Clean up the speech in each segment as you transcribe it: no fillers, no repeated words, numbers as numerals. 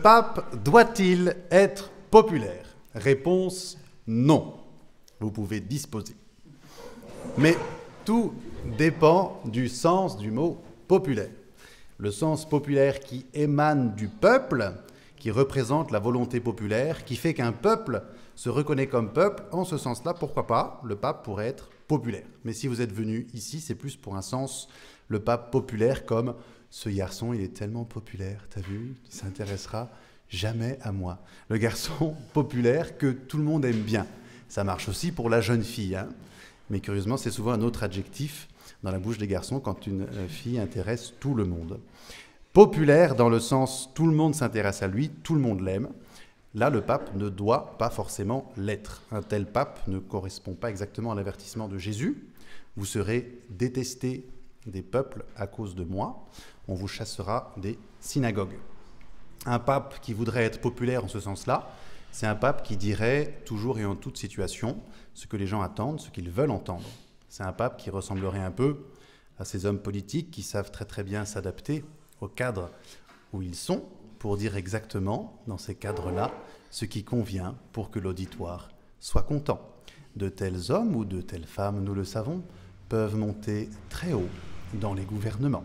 pape doit-il être populaire? Réponse non. Vous pouvez disposer. Mais tout dépend du sens du mot populaire. Le sens populaire qui émane du peuple, qui représente la volonté populaire, qui fait qu'un peuple se reconnaît comme peuple, en ce sens-là, pourquoi pas, le pape pourrait être populaire. Mais si vous êtes venu ici, c'est plus pour un sens, le pape populaire comme « ce garçon, il est tellement populaire, t'as vu, il s'intéressera jamais à moi ». Le garçon populaire que tout le monde aime bien. Ça marche aussi pour la jeune fille, hein. Mais curieusement, c'est souvent un autre adjectif dans la bouche des garçons quand une fille intéresse tout le monde. Populaire dans le sens tout le monde s'intéresse à lui, tout le monde l'aime. Là, le pape ne doit pas forcément l'être. Un tel pape ne correspond pas exactement à l'avertissement de Jésus. Vous serez détestés des peuples à cause de moi. On vous chassera des synagogues. Un pape qui voudrait être populaire en ce sens-là, c'est un pape qui dirait toujours et en toute situation ce que les gens attendent, ce qu'ils veulent entendre. C'est un pape qui ressemblerait un peu à ces hommes politiques qui savent très très bien s'adapter au cadre où ils sont pour dire exactement, dans ces cadres-là, ce qui convient pour que l'auditoire soit content. De tels hommes ou de telles femmes, nous le savons, peuvent monter très haut dans les gouvernements.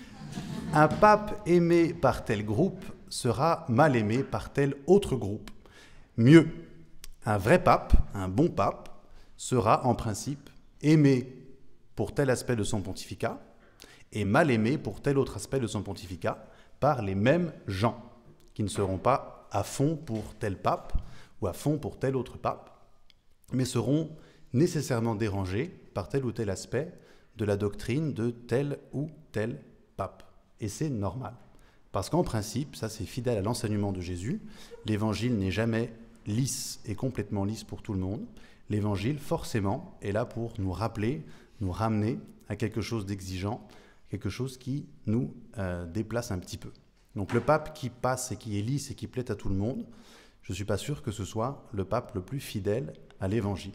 Un pape aimé par tel groupe sera mal aimé par tel autre groupe. Mieux, un vrai pape, un bon pape, sera en principe aimé pour tel aspect de son pontificat et mal aimé pour tel autre aspect de son pontificat par les mêmes gens qui ne seront pas à fond pour tel pape ou à fond pour tel autre pape, mais seront nécessairement dérangés par tel ou tel aspect de la doctrine de tel ou tel pape. Et c'est normal. Parce qu'en principe, ça c'est fidèle à l'enseignement de Jésus, l'évangile n'est jamais lisse et complètement lisse pour tout le monde. L'évangile, forcément, est là pour nous rappeler, nous ramener à quelque chose d'exigeant, quelque chose qui nous déplace un petit peu. Donc le pape qui passe et qui est lisse et qui plaît à tout le monde, je ne suis pas sûr que ce soit le pape le plus fidèle à l'évangile.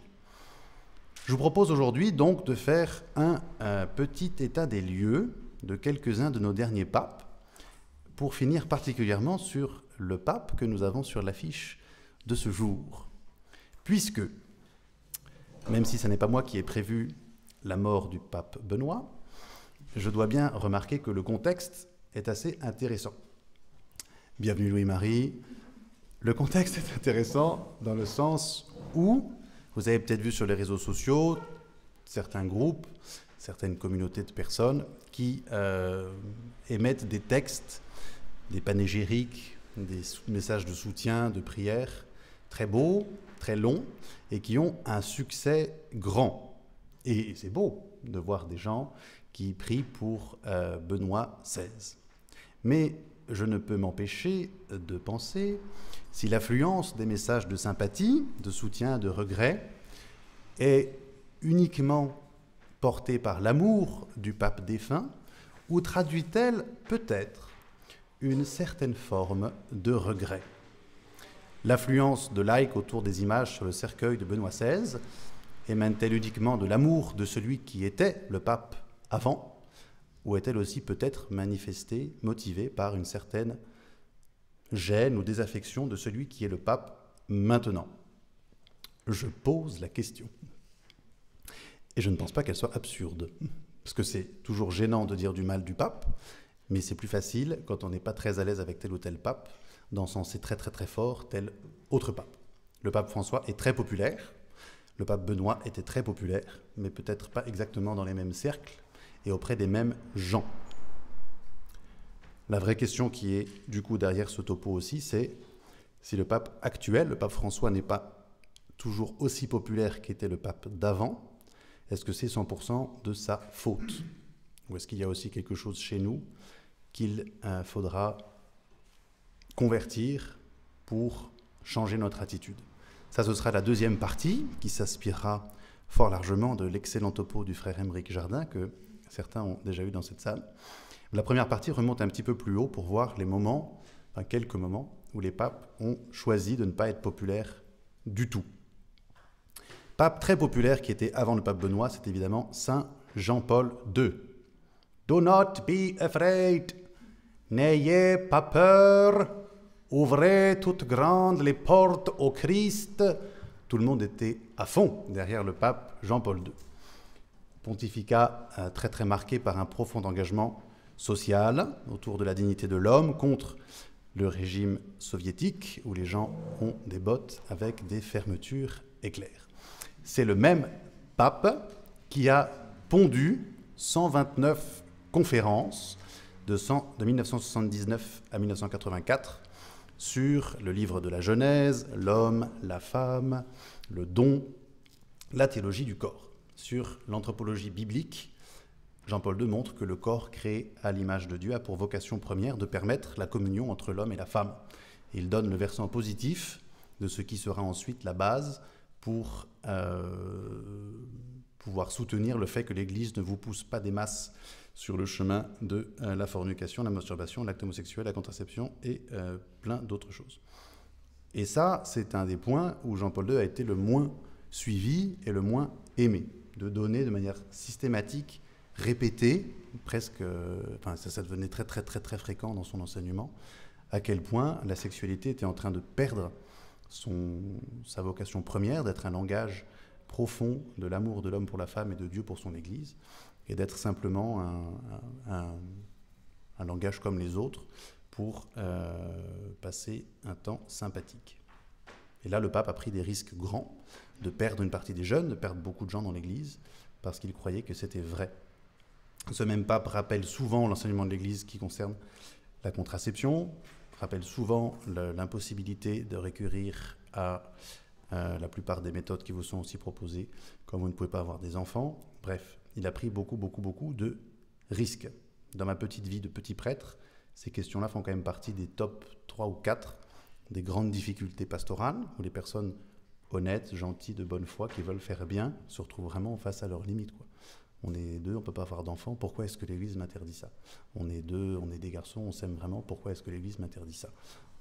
Je vous propose aujourd'hui donc de faire un petit état des lieux de quelques-uns de nos derniers papes, pour finir particulièrement sur le pape que nous avons sur l'affiche de ce jour. Puisque, même si ce n'est pas moi qui ai prévu la mort du pape Benoît, je dois bien remarquer que le contexte est assez intéressant. Bienvenue Louis-Marie. Le contexte est intéressant dans le sens où, vous avez peut-être vu sur les réseaux sociaux, certains groupes, certaines communautés de personnes qui émettent des textes, des panégyriques, des messages de soutien, de prière, très beaux, très longs, et qui ont un succès grand. Et c'est beau de voir des gens qui prient pour Benoît XVI. Mais je ne peux m'empêcher de penser si l'affluence des messages de sympathie, de soutien, de regret est uniquement portée par l'amour du pape défunt, ou traduit-elle peut-être une certaine forme de regret. L'affluence de likes autour des images sur le cercueil de Benoît XVI émane-t-elle uniquement de l'amour de celui qui était le pape avant, ou est-elle aussi peut-être manifestée, motivée par une certaine gêne ou désaffection de celui qui est le pape maintenant? Je pose la question. Et je ne pense pas qu'elle soit absurde, parce que c'est toujours gênant de dire du mal du pape, mais c'est plus facile quand on n'est pas très à l'aise avec tel ou tel pape, d'encenser très très très fort tel autre pape. Le pape François est très populaire, le pape Benoît était très populaire, mais peut-être pas exactement dans les mêmes cercles et auprès des mêmes gens. La vraie question qui est du coup derrière ce topo aussi, c'est si le pape actuel, le pape François, n'est pas toujours aussi populaire qu'était le pape d'avant, est-ce que c'est 100% de sa faute? Ou est-ce qu'il y a aussi quelque chose chez nous qu'il faudra convertir pour changer notre attitude? Ça, ce sera la deuxième partie qui s'inspirera fort largement de l'excellent topo du frère Aymeric Jardin que certains ont déjà eu dans cette salle. La première partie remonte un petit peu plus haut pour voir les moments, enfin quelques moments, où les papes ont choisi de ne pas être populaires du tout. Pape très populaire qui était avant le pape Benoît, c'est évidemment Saint Jean-Paul II. Do not be afraid. N'ayez pas peur. ouvrez toutes grandes les portes au Christ. Tout le monde était à fond derrière le pape Jean-Paul II. Pontificat très très marqué par un profond engagement social autour de la dignité de l'homme contre le régime soviétique où les gens ont des bottes avec des fermetures éclairs. C'est le même pape qui a pondu 129 conférences de 1979 à 1984 sur le livre de la Genèse, l'homme, la femme, le don, la théologie du corps. Sur l'anthropologie biblique, Jean-Paul II montre que le corps créé à l'image de Dieu a pour vocation première de permettre la communion entre l'homme et la femme. Il donne le versant positif de ce qui sera ensuite la base pour pouvoir soutenir le fait que l'Église ne vous pousse pas des masses sur le chemin de la fornication, la masturbation, l'acte homosexuel, la contraception et plein d'autres choses. Et ça, c'est un des points où Jean-Paul II a été le moins suivi et le moins aimé, de donner de manière systématique, répétée, presque, ça devenait très très très très fréquent dans son enseignement, à quel point la sexualité était en train de perdre sa vocation première, d'être un langage profond de l'amour de l'homme pour la femme et de Dieu pour son Église, et d'être simplement un langage comme les autres pour passer un temps sympathique. Et là, le pape a pris des risques grands de perdre une partie des jeunes, de perdre beaucoup de gens dans l'Église, parce qu'il croyait que c'était vrai. Ce même pape rappelle souvent l'enseignement de l'Église qui concerne la contraception, rappelle souvent l'impossibilité de recourir à la plupart des méthodes qui vous sont aussi proposées, comme vous ne pouvez pas avoir des enfants. Bref, il a pris beaucoup de risques. Dans ma petite vie de petit prêtre, ces questions-là font quand même partie des top 3 ou 4 des grandes difficultés pastorales, où les personnes honnêtes, gentilles, de bonne foi, qui veulent faire bien, se retrouvent vraiment face à leurs limites, quoi. On est deux, on ne peut pas avoir d'enfants, pourquoi est-ce que l'Église m'interdit ça? On est deux, on est des garçons, on s'aime vraiment, pourquoi est-ce que l'Église m'interdit ça?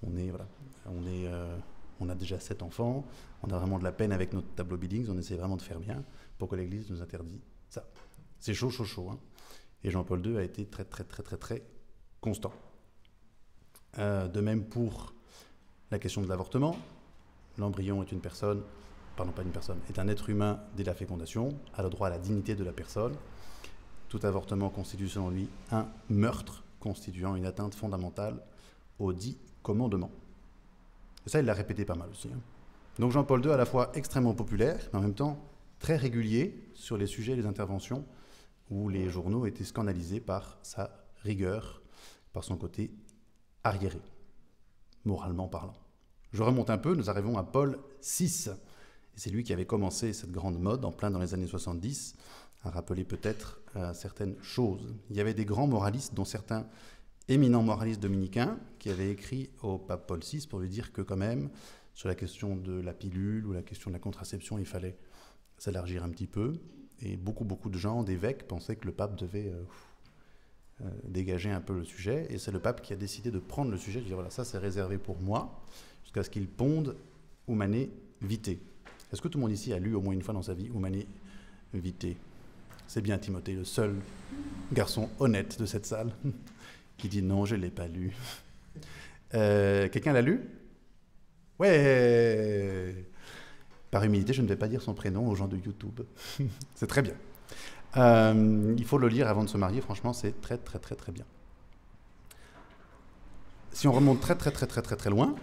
On a déjà 7 enfants, on a vraiment de la peine avec notre tableau Billings, on essaie vraiment de faire bien, pourquoi l'Église nous interdit ça? C'est chaud, hein. Et Jean-Paul II a été très constant. De même pour la question de l'avortement. L'embryon est est un être humain dès la fécondation, a le droit à la dignité de la personne. Tout avortement constitue selon lui un meurtre constituant une atteinte fondamentale aux 10 commandements. Et ça, il l'a répété pas mal aussi, hein. Donc Jean-Paul II, à la fois extrêmement populaire, mais en même temps très régulier sur les sujets et les interventions où les journaux étaient scandalisés par sa rigueur, par son côté arriéré, moralement parlant. Je remonte un peu, nous arrivons à Paul VI. Et c'est lui qui avait commencé cette grande mode, en plein dans les années 70, à rappeler peut-être certaines choses. Il y avait des grands moralistes, dont certains éminents moralistes dominicains, qui avaient écrit au pape Paul VI pour lui dire que quand même, sur la question de la pilule ou la question de la contraception, il fallait s'élargir un petit peu. Et beaucoup de gens, d'évêques, pensaient que le pape devait dégager un peu le sujet. Et c'est le pape qui a décidé de prendre le sujet, de dire voilà, ça c'est réservé pour moi, jusqu'à ce qu'il ponde Humanae Vitae. Est-ce que tout le monde ici a lu au moins une fois dans sa vie Humanae Vitae? C'est bien Timothée, le seul garçon honnête de cette salle, qui dit non, je ne l'ai pas lu. Quelqu'un l'a lu? Ouais. Par humilité, je ne vais pas dire son prénom aux gens de YouTube. C'est très bien. Il faut le lire avant de se marier, franchement, c'est très bien. Si on remonte très loin,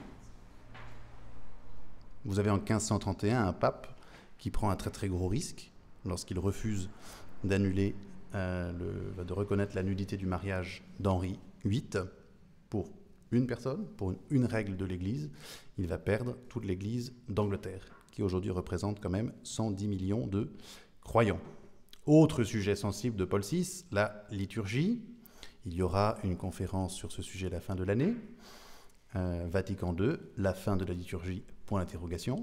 vous avez en 1531 un pape qui prend un très gros risque lorsqu'il refuse d'annuler, de reconnaître la nudité du mariage d'Henri VIII pour une personne, pour une règle de l'Église. Il va perdre toute l'Église d'Angleterre, qui aujourd'hui représente quand même 110 millions de croyants. Autre sujet sensible de Paul VI, la liturgie. Il y aura une conférence sur ce sujet à la fin de l'année. Vatican II, la fin de la liturgie, point d'interrogation.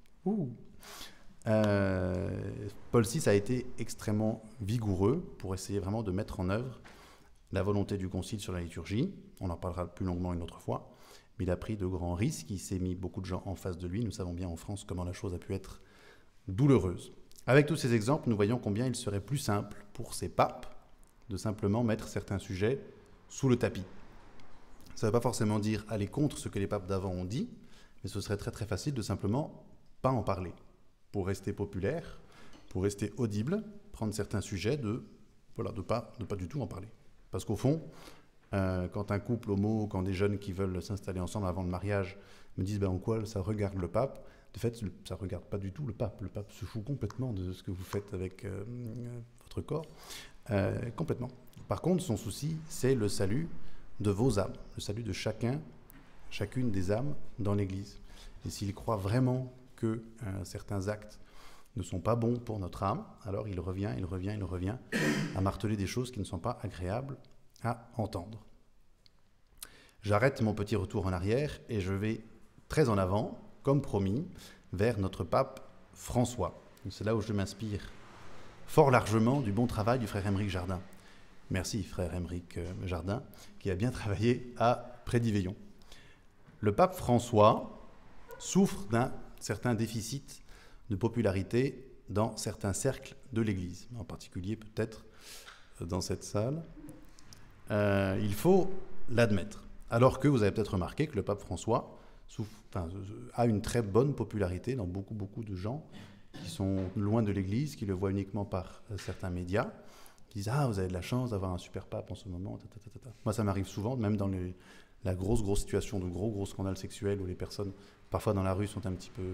Paul VI a été extrêmement vigoureux pour essayer vraiment de mettre en œuvre la volonté du Concile sur la liturgie. On en parlera plus longuement une autre fois. Mais il a pris de grands risques, il s'est mis beaucoup de gens en face de lui. Nous savons bien en France comment la chose a pu être douloureuse. Avec tous ces exemples, nous voyons combien il serait plus simple pour ces papes de simplement mettre certains sujets sous le tapis. Ça ne veut pas forcément dire aller contre ce que les papes d'avant ont dit, mais ce serait très très facile de simplement pas en parler. Pour rester populaire, pour rester audible, prendre certains sujets, de pas du tout en parler. Parce qu'au fond, quand un couple homo, quand des jeunes qui veulent s'installer ensemble avant le mariage me disent en quoi ça regarde le pape, de fait, ça ne regarde pas du tout le pape. Le pape se fout complètement de ce que vous faites avec votre corps. Complètement. Par contre, son souci, c'est le salut de vos âmes, le salut de chacune des âmes dans l'Église. Et s'il croit vraiment que certains actes ne sont pas bons pour notre âme, alors il revient à marteler des choses qui ne sont pas agréables à entendre. J'arrête mon petit retour en arrière et je vais très en avant, comme promis, vers notre pape François. C'est là où je m'inspire fort largement du bon travail du frère Aymeric Jardin. Merci frère Aymeric Jardin, qui a bien travaillé à Prédiveillon. Le pape François souffre d'un certain déficit de popularité dans certains cercles de l'Église, en particulier peut-être dans cette salle. Il faut l'admettre. Alors que vous avez peut-être remarqué que le pape François a une très bonne popularité dans beaucoup de gens qui sont loin de l'Église, qui le voient uniquement par certains médias, qui disent « Ah, vous avez de la chance d'avoir un super pape en ce moment. » Moi, ça m'arrive souvent, même dans la grosse situation de gros scandales sexuels où les personnes, parfois dans la rue, sont un petit peu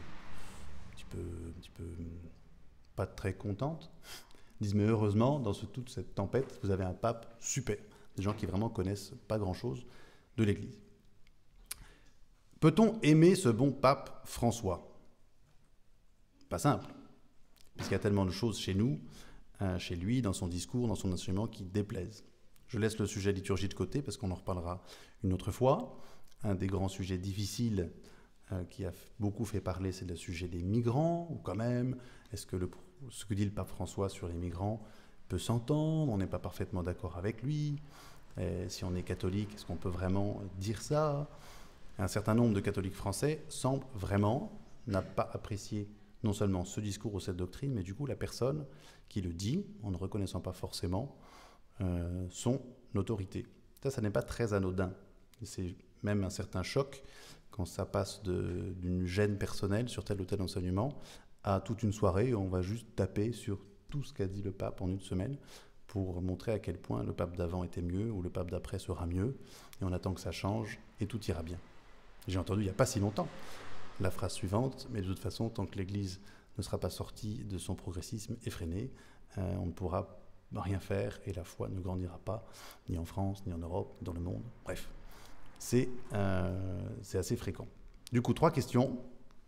pas très contentes, disent « Mais heureusement, dans toute cette tempête, vous avez un pape super. » Des gens qui vraiment connaissent pas grand-chose de l'Église. Peut-on aimer ce bon pape François ? Pas simple, parce qu'il y a tellement de choses chez nous, chez lui, dans son discours, dans son enseignement, qui déplaisent. Je laisse le sujet liturgie de côté, parce qu'on en reparlera une autre fois. Un des grands sujets difficiles qui a beaucoup fait parler, c'est le sujet des migrants, ou quand même, est-ce que ce que dit le pape François sur les migrants peut s'entendre, on n'est pas parfaitement d'accord avec lui, et si on est catholique, est-ce qu'on peut vraiment dire ça ? Un certain nombre de catholiques français semblent vraiment n'a pas apprécié non seulement ce discours ou cette doctrine, mais du coup la personne qui le dit, en ne reconnaissant pas forcément son autorité. Ça n'est pas très anodin. C'est même un certain choc quand ça passe d'une gêne personnelle sur tel ou tel enseignement à toute une soirée où on va juste taper sur tout ce qu'a dit le pape en une semaine pour montrer à quel point le pape d'avant était mieux ou le pape d'après sera mieux, et on attend que ça change et tout ira bien. J'ai entendu il n'y a pas si longtemps la phrase suivante, mais de toute façon, tant que l'Église ne sera pas sortie de son progressisme effréné, on ne pourra rien faire et la foi ne grandira pas, ni en France, ni en Europe, ni dans le monde. Bref, c'est assez fréquent. Du coup, trois questions.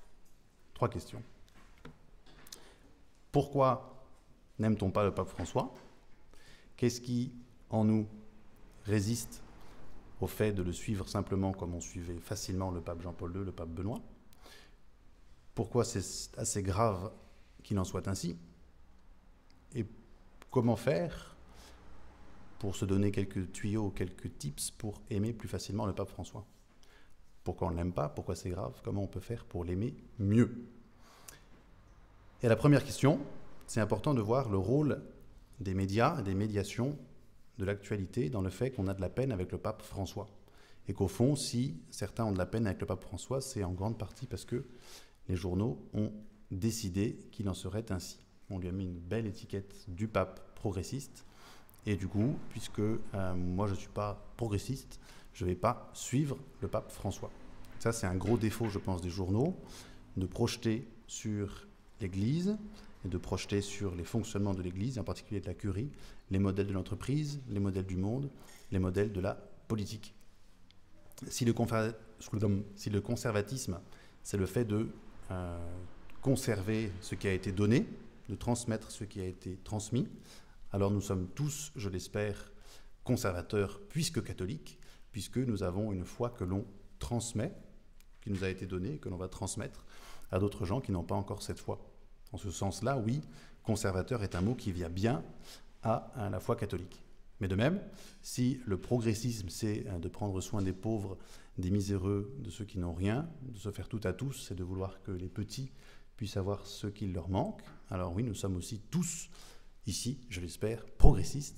Pourquoi n'aime-t-on pas le pape François ? Qu'est-ce qui, en nous, résiste au fait de le suivre simplement comme on suivait facilement le pape Jean-Paul II, le pape Benoît ? Pourquoi c'est assez grave qu'il en soit ainsi ? Et comment faire pour se donner quelques tuyaux, quelques tips pour aimer plus facilement le pape François ? Pourquoi on ne l'aime pas ? Pourquoi c'est grave ? Comment on peut faire pour l'aimer mieux ? Et la première question, c'est important de voir le rôle des médias et des médiations de l'actualité dans le fait qu'on a de la peine avec le pape François. Et qu'au fond, si certains ont de la peine avec le pape François, c'est en grande partie parce que les journaux ont décidé qu'il en serait ainsi. On lui a mis une belle étiquette du pape progressiste. Et du coup, puisque moi je ne suis pas progressiste, je ne vais pas suivre le pape François. Ça, c'est un gros défaut, je pense, des journaux, de projeter sur l'Église et de projeter sur les fonctionnements de l'Église, et en particulier de la curie, les modèles de l'entreprise, les modèles du monde, les modèles de la politique. Si le conservatisme, c'est le fait de conserver ce qui a été donné, de transmettre ce qui a été transmis, alors nous sommes tous, je l'espère, conservateurs puisque catholiques, puisque nous avons une foi que l'on transmet, qui nous a été donnée, que l'on va transmettre à d'autres gens qui n'ont pas encore cette foi. En ce sens-là, oui, conservateur est un mot qui vient bien à la foi catholique. Mais de même, si le progressisme, c'est de prendre soin des pauvres, des miséreux, de ceux qui n'ont rien, de se faire tout à tous, c'est de vouloir que les petits puissent avoir ce qu'il leur manque, alors oui, nous sommes aussi tous, ici, je l'espère, progressistes,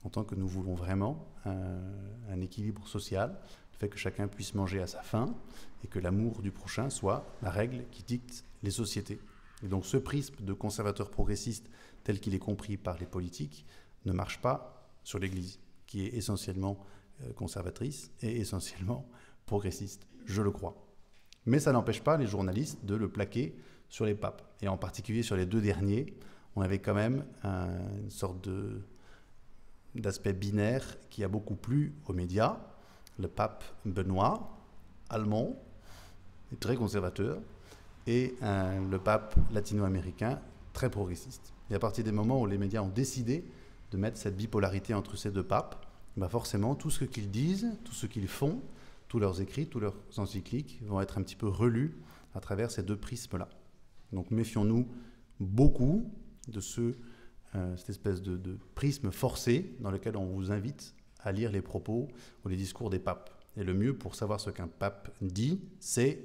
en tant que nous voulons vraiment un équilibre social, le fait que chacun puisse manger à sa faim et que l'amour du prochain soit la règle qui dicte les sociétés. Et donc ce prisme de conservateur progressiste tel qu'il est compris par les politiques ne marche pas sur l'Église, qui est essentiellement conservatrice et essentiellement progressiste, je le crois. Mais ça n'empêche pas les journalistes de le plaquer sur les papes. Et en particulier sur les deux derniers, on avait quand même une sorte d'aspect binaire qui a beaucoup plu aux médias. Le pape Benoît, allemand, très conservateur, et le pape latino-américain, très progressiste. Et à partir des moments où les médias ont décidé de mettre cette bipolarité entre ces deux papes, bah forcément, tout ce qu'ils disent, tout ce qu'ils font, tous leurs écrits, tous leurs encycliques vont être un petit peu relus à travers ces deux prismes-là. Donc méfions-nous beaucoup de cette espèce de prisme forcé dans lequel on vous invite à lire les propos ou les discours des papes. Et le mieux pour savoir ce qu'un pape dit, c'est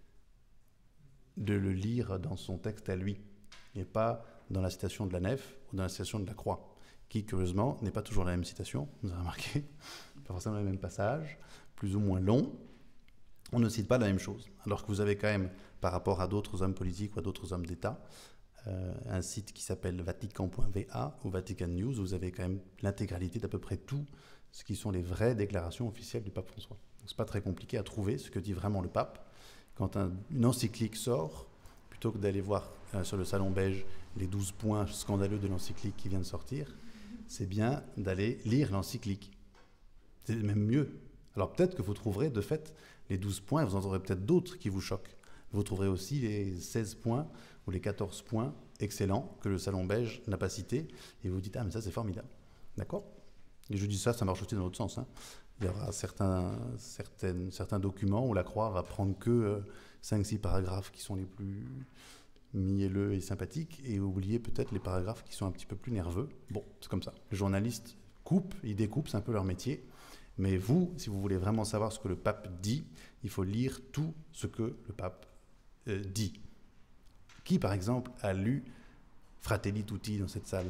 de le lire dans son texte à lui, et pas dans la citation de la nef ou dans la citation de la croix, qui, curieusement, n'est pas toujours la même citation, vous avez remarqué, pas forcément le même passage, plus ou moins long, on ne cite pas la même chose. Alors que vous avez quand même, par rapport à d'autres hommes politiques ou à d'autres hommes d'État, un site qui s'appelle vatican.va ou Vatican News, vous avez quand même l'intégralité d'à peu près tout ce qui sont les vraies déclarations officielles du pape François. Donc c'est pas très compliqué à trouver ce que dit vraiment le pape. Quand une encyclique sort, plutôt que d'aller voir sur le salon beige les 12 points scandaleux de l'encyclique qui vient de sortir, c'est bien d'aller lire l'encyclique. C'est même mieux. Alors peut-être que vous trouverez de fait les 12 points, et vous en aurez peut-être d'autres qui vous choquent. Vous trouverez aussi les 16 points ou les 14 points excellents que le salon beige n'a pas cités, et vous dites « Ah, mais ça c'est formidable ». D'accord ? Et je dis ça, ça marche aussi dans l'autre sens. Hein. Il y aura certains documents où la Croix va prendre que 5-6 paragraphes qui sont les plus mielleux et sympathiques, et oublier peut-être les paragraphes qui sont un petit peu plus nerveux. Bon, c'est comme ça. Les journalistes coupent, ils découpent, c'est un peu leur métier. Mais vous, si vous voulez vraiment savoir ce que le pape dit, il faut lire tout ce que le pape dit. Qui, par exemple, a lu Fratelli Tutti dans cette salle ?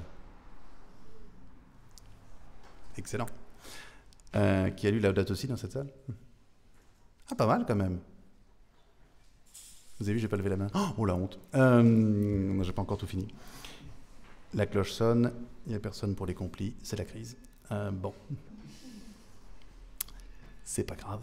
Excellent. Qui a lu Laudato Si dans cette salle ? Ah, pas mal quand même. Vous avez vu, j'ai pas levé la main. Oh, la honte. J'ai pas encore tout fini. La cloche sonne, il n'y a personne pour les complis, c'est la crise. Bon. C'est pas grave.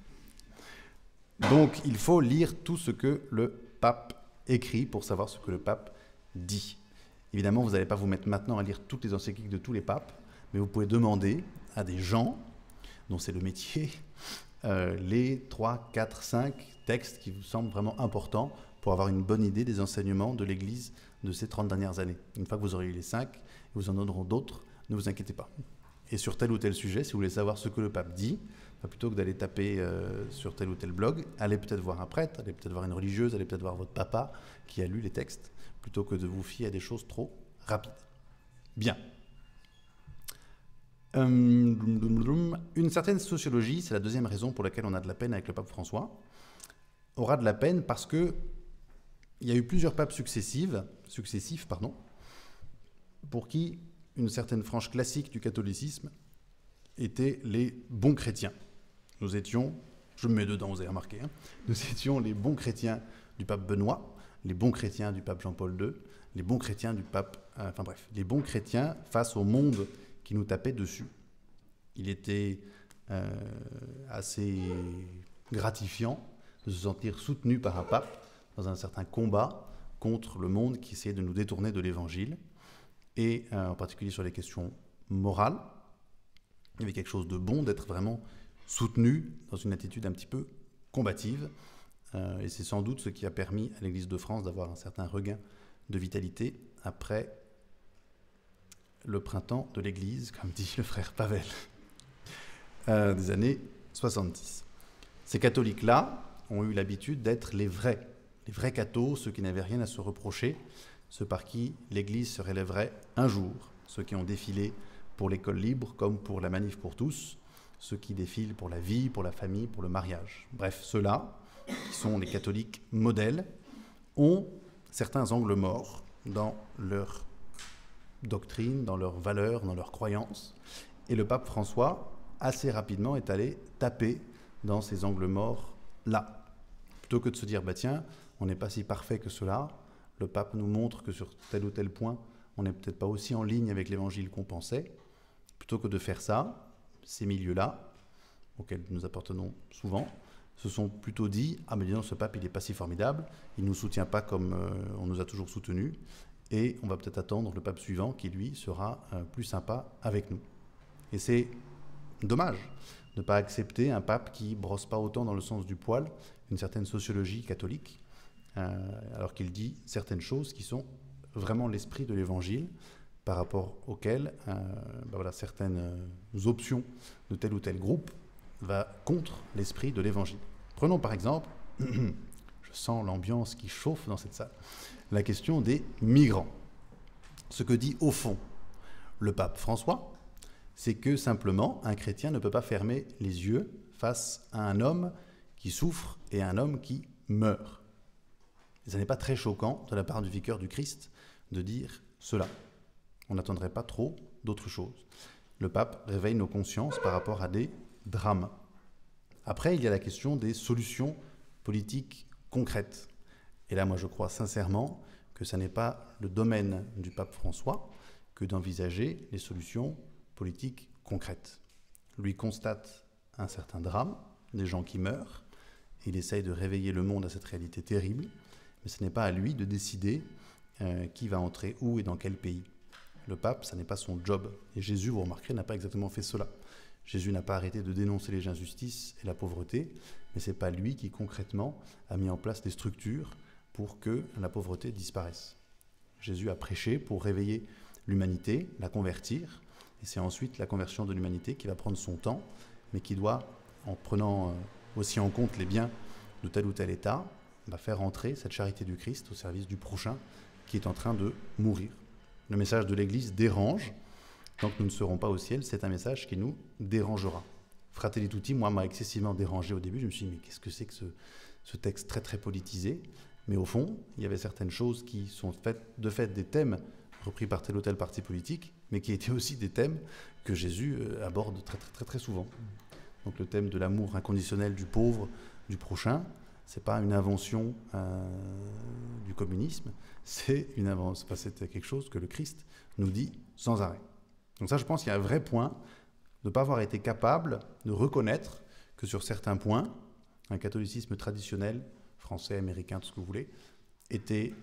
Donc, il faut lire tout ce que le pape écrit pour savoir ce que le pape dit. Évidemment, vous n'allez pas vous mettre maintenant à lire toutes les encycliques de tous les papes, mais vous pouvez demander à des gens dont c'est le métier les 3, 4, 5 textes qui vous semblent vraiment importants pour avoir une bonne idée des enseignements de l'Église de ces 30 dernières années. Une fois que vous aurez eu les 5, vous en donneront d'autres, ne vous inquiétez pas. Et sur tel ou tel sujet, si vous voulez savoir ce que le pape dit, plutôt que d'aller taper sur tel ou tel blog, allez peut-être voir un prêtre, allez peut-être voir une religieuse, allez peut-être voir votre papa qui a lu les textes, plutôt que de vous fier à des choses trop rapides. Bien. Une certaine sociologie, c'est la deuxième raison pour laquelle on a de la peine avec le pape François, aura de la peine parce que il y a eu plusieurs papes successifs, pour qui une certaine frange classique du catholicisme étaient les bons chrétiens. Nous étions, je me mets dedans, vous avez remarqué, hein, nous étions les bons chrétiens du pape Benoît, les bons chrétiens du pape Jean-Paul II, les bons chrétiens du pape... les bons chrétiens face au monde qui nous tapait dessus. Il était assez gratifiant de se sentir soutenu par un pape dans un certain combat contre le monde qui essayait de nous détourner de l'Évangile, et en particulier sur les questions morales. Il y avait quelque chose de bon d'être vraiment soutenu dans une attitude un petit peu combative, et c'est sans doute ce qui a permis à l'Église de France d'avoir un certain regain de vitalité après le printemps de l'Église, comme dit le frère Pavel, des années 70. Ces catholiques-là ont eu l'habitude d'être les vrais cathos, ceux qui n'avaient rien à se reprocher, ceux par qui l'Église se relèverait un jour, ceux qui ont défilé pour l'école libre comme pour la manif pour tous, ceux qui défilent pour la vie, pour la famille, pour le mariage. Bref, ceux-là, qui sont les catholiques modèles, ont certains angles morts dans leur doctrine, dans leurs valeurs, dans leurs croyances, Et le pape François, assez rapidement, est allé taper dans ces angles morts-là. Plutôt que de se dire, bah tiens, on n'est pas si parfait que cela, le pape nous montre que sur tel ou tel point, on n'est peut-être pas aussi en ligne avec l'évangile qu'on pensait. Plutôt que de faire ça, ces milieux-là, auxquels nous appartenons souvent, se sont plutôt dit « Ah mais dis donc, ce pape, il n'est pas si formidable, il ne nous soutient pas comme on nous a toujours soutenus, et on va peut-être attendre le pape suivant qui, lui, sera plus sympa avec nous. » Et c'est dommage de ne pas accepter un pape qui brosse pas autant dans le sens du poil une certaine sociologie catholique, alors qu'il dit certaines choses qui sont vraiment l'esprit de l'évangile, par rapport auxquelles certaines options de tel ou tel groupe va contre l'esprit de l'évangile. Prenons par exemple, je sens l'ambiance qui chauffe dans cette salle, la question des migrants. Ce que dit au fond le pape François, c'est que simplement un chrétien ne peut pas fermer les yeux face à un homme qui souffre et à un homme qui meurt. Et ce n'est pas très choquant de la part du vicaire du Christ de dire cela. On n'attendrait pas trop d'autre chose. Le pape réveille nos consciences par rapport à des drames. Après, il y a la question des solutions politiques concrètes. Et là, moi, je crois sincèrement que ce n'est pas le domaine du pape François que d'envisager les solutions politiques concrètes. Lui constate un certain drame, des gens qui meurent, et il essaye de réveiller le monde à cette réalité terrible, mais ce n'est pas à lui de décider qui va entrer où et dans quel pays. Le pape, ça n'est pas son job. Et Jésus, vous remarquerez, n'a pas exactement fait cela. Jésus n'a pas arrêté de dénoncer les injustices et la pauvreté, mais ce n'est pas lui qui, concrètement, a mis en place des structures pour que la pauvreté disparaisse. Jésus a prêché pour réveiller l'humanité, la convertir, et c'est ensuite la conversion de l'humanité qui va prendre son temps, mais qui doit, en prenant aussi en compte les biens de tel ou tel État, faire entrer cette charité du Christ au service du prochain qui est en train de mourir. Le message de l'Église dérange. Tant que nous ne serons pas au ciel, c'est un message qui nous dérangera. Fratelli Tutti, moi, m'a excessivement dérangé au début. Je me suis dit, mais qu'est-ce que c'est que ce texte très très politisé? Mais au fond, il y avait certaines choses qui sont de fait des thèmes repris par tel ou tel parti politique, mais qui étaient aussi des thèmes que Jésus aborde très très très très souvent. Donc le thème de l'amour inconditionnel du pauvre, du prochain, c'est pas une invention du communisme, c'était quelque chose que le Christ nous dit sans arrêt. Donc ça, je pense qu'il y a un vrai point de ne pas avoir été capable de reconnaître que sur certains points, un catholicisme traditionnel, français, américain, tout ce que vous voulez, était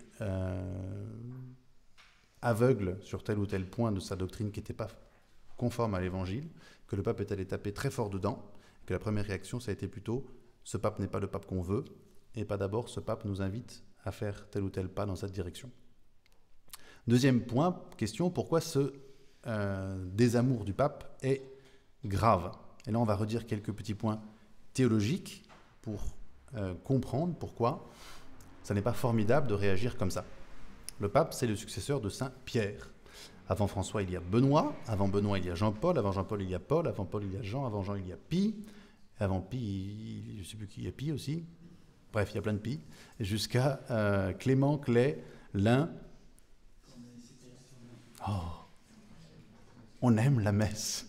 aveugle sur tel ou tel point de sa doctrine qui n'était pas conforme à l'évangile, que le pape est allé taper très fort dedans, que la première réaction, ça a été plutôt « ce pape n'est pas le pape qu'on veut », et pas d'abord « ce pape nous invite à faire tel ou tel pas dans cette direction ». Deuxième point, question, pourquoi ce désamour du pape est grave? Et là, on va redire quelques petits points théologiques pour comprendre pourquoi ça n'est pas formidable de réagir comme ça. Le pape, c'est le successeur de Saint Pierre. Avant François, il y a Benoît. Avant Benoît, il y a Jean-Paul. Avant Jean-Paul, il y a Paul. Avant Paul, il y a Jean. Avant Jean, il y a Pie. Avant Pie, je ne sais plus qui, il y a Pie aussi. Bref, il y a plein de Pie. Jusqu'à Clément, Clay, Lin. Oh, on aime la messe.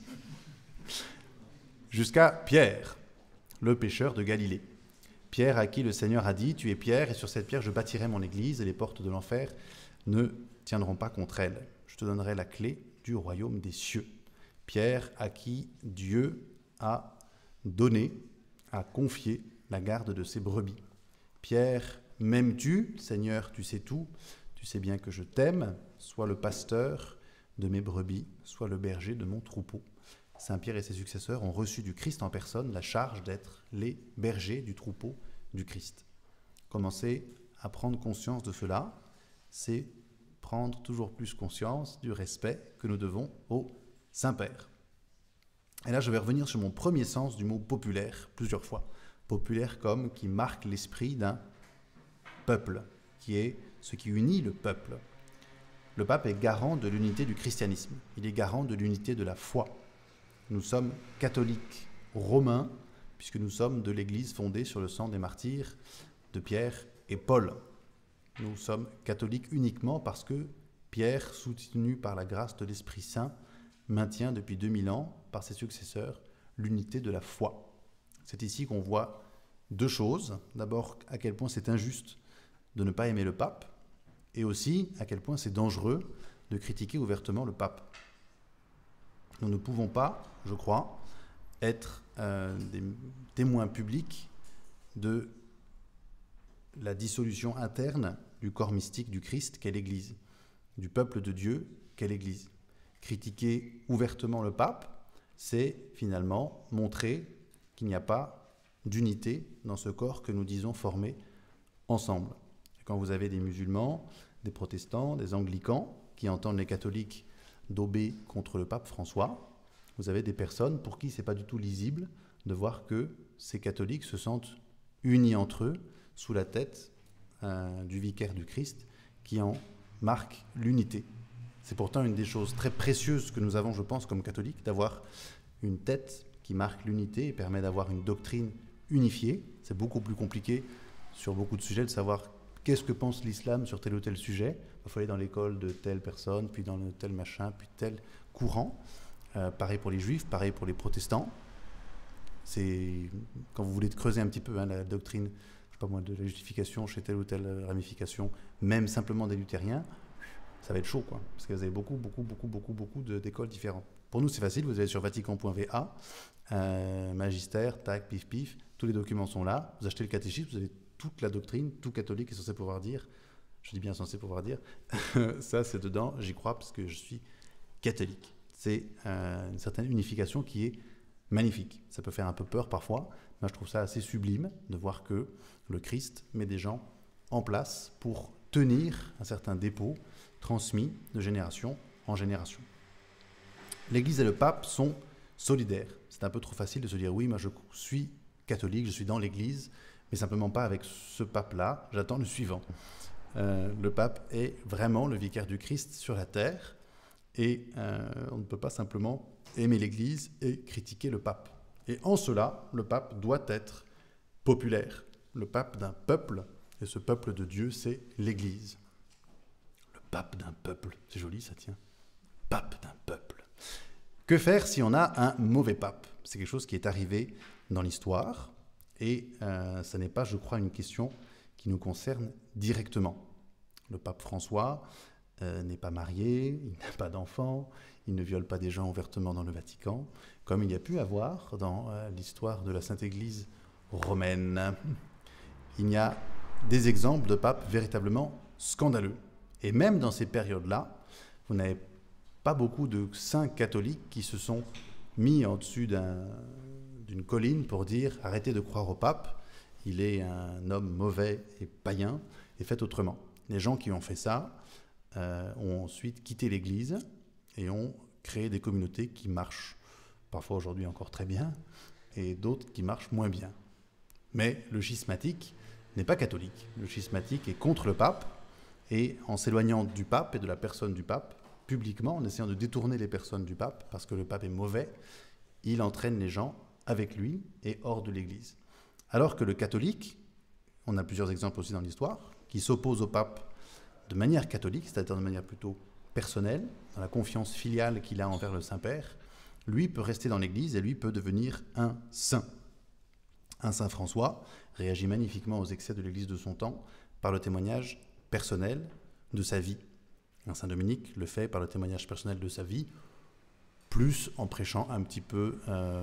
Jusqu'à Pierre, le pécheur de Galilée. Pierre à qui le Seigneur a dit « Tu es Pierre, et sur cette pierre je bâtirai mon église, et les portes de l'enfer ne tiendront pas contre elle. Je te donnerai la clé du royaume des cieux. » Pierre à qui Dieu a donné, a confié la garde de ses brebis. Pierre, m'aimes-tu? Seigneur, tu sais tout. Tu sais bien que je t'aime. Sois le pasteur de mes brebis, sois le berger de mon troupeau. Saint Pierre et ses successeurs ont reçu du Christ en personne la charge d'être les bergers du troupeau du Christ. Commencer à prendre conscience de cela, c'est prendre toujours plus conscience du respect que nous devons au Saint-Père. Et là, je vais revenir sur mon premier sens du mot populaire, plusieurs fois. Populaire comme qui marque l'esprit d'un peuple, qui est ce qui unit le peuple. Le pape est garant de l'unité du christianisme. Il est garant de l'unité de la foi. Nous sommes catholiques romains, puisque nous sommes de l'Église fondée sur le sang des martyrs de Pierre et Paul. Nous sommes catholiques uniquement parce que Pierre, soutenu par la grâce de l'Esprit Saint, maintient depuis 2000 ans, par ses successeurs, l'unité de la foi. C'est ici qu'on voit deux choses. D'abord, à quel point c'est injuste de ne pas aimer le pape, et aussi à quel point c'est dangereux de critiquer ouvertement le pape. Nous ne pouvons pas, je crois, être des témoins publics de la dissolution interne du corps mystique du Christ qu'est l'Église, du peuple de Dieu qu'est l'Église. Critiquer ouvertement le pape, c'est finalement montrer qu'il n'y a pas d'unité dans ce corps que nous disons former ensemble. Et quand vous avez des musulmans, des protestants, des anglicans qui entendent les catholiques daubés contre le pape François, vous avez des personnes pour qui ce n'est pas du tout lisible de voir que ces catholiques se sentent unis entre eux sous la tête du vicaire du Christ qui en marque l'unité. C'est pourtant une des choses très précieuses que nous avons, je pense, comme catholiques, d'avoir une tête qui marque l'unité et permet d'avoir une doctrine unifiée. C'est beaucoup plus compliqué sur beaucoup de sujets de savoir qu'est-ce que pense l'islam sur tel ou tel sujet. Il faut aller dans l'école de telle personne, puis dans tel machin, puis tel courant. Pareil pour les juifs, pareil pour les protestants. C'est quand vous voulez creuser un petit peu la doctrine, je sais pas moi, de la justification chez telle ou telle ramification, même simplement des luthériens, ça va être chaud, quoi, parce que vous avez beaucoup d'écoles différentes. Pour nous, c'est facile, vous allez sur vatican.va, magistère, tac, pif, pif, tous les documents sont là, vous achetez le catéchisme, vous avez toute la doctrine, tout catholique est censé pouvoir dire, je dis bien censé pouvoir dire, ça c'est dedans, j'y crois parce que je suis catholique. C'est une certaine unification qui est magnifique. Ça peut faire un peu peur parfois, mais je trouve ça assez sublime de voir que le Christ met des gens en place pour tenir un certain dépôt transmis de génération en génération. L'Église et le pape sont solidaires. C'est un peu trop facile de se dire oui, moi je suis catholique, je suis dans l'Église, mais simplement pas avec ce pape-là, j'attends le suivant. Le pape est vraiment le vicaire du Christ sur la terre et on ne peut pas simplement aimer l'Église et critiquer le pape. Et en cela, le pape doit être populaire, le pape d'un peuple, et ce peuple de Dieu, c'est l'Église. Le pape d'un peuple, c'est joli ça, tient. Pape d'un peuple. Que faire si on a un mauvais pape? C'est quelque chose qui est arrivé dans l'histoire, et ça n'est pas, je crois, une question qui nous concerne directement. Le pape François n'est pas marié, il n'a pas d'enfant, il ne viole pas des gens ouvertement dans le Vatican, comme il y a pu avoir dans l'histoire de la Sainte Église romaine. Il y a des exemples de papes véritablement scandaleux. Et même dans ces périodes-là, vous n'avez pas beaucoup de saints catholiques qui se sont mis en dessus d'une colline pour dire « arrêtez de croire au pape, il est un homme mauvais et païen, et faites autrement ». Les gens qui ont fait ça ont ensuite quitté l'Église et ont créé des communautés qui marchent parfois aujourd'hui encore très bien et d'autres qui marchent moins bien. Mais le schismatique n'est pas catholique. Le schismatique est contre le pape et en s'éloignant du pape et de la personne du pape, publiquement, en essayant de détourner les personnes du pape parce que le pape est mauvais, il entraîne les gens avec lui et hors de l'Église. Alors que le catholique, on a plusieurs exemples aussi dans l'histoire, qui s'oppose au pape de manière catholique, c'est-à-dire de manière plutôt personnelle, dans la confiance filiale qu'il a envers le Saint-Père, lui peut rester dans l'Église et lui peut devenir un saint. Un saint François réagit magnifiquement aux excès de l'Église de son temps par le témoignage personnel de sa vie. Un saint Dominique le fait par le témoignage personnel de sa vie, plus en prêchant un petit peu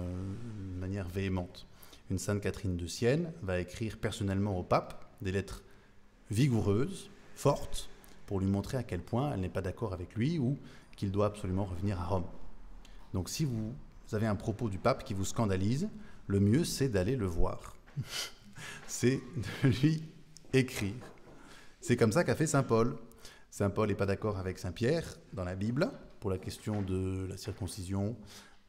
de manière véhémente. Une sainte Catherine de Sienne va écrire personnellement au pape des lettres vigoureuses, fortes, pour lui montrer à quel point elle n'est pas d'accord avec lui ou qu'il doit absolument revenir à Rome. Donc si vous avez un propos du pape qui vous scandalise, le mieux c'est d'aller le voir. C'est de lui écrire. C'est comme ça qu'a fait saint Paul. Saint Paul n'est pas d'accord avec saint Pierre dans la Bible pour la question de la circoncision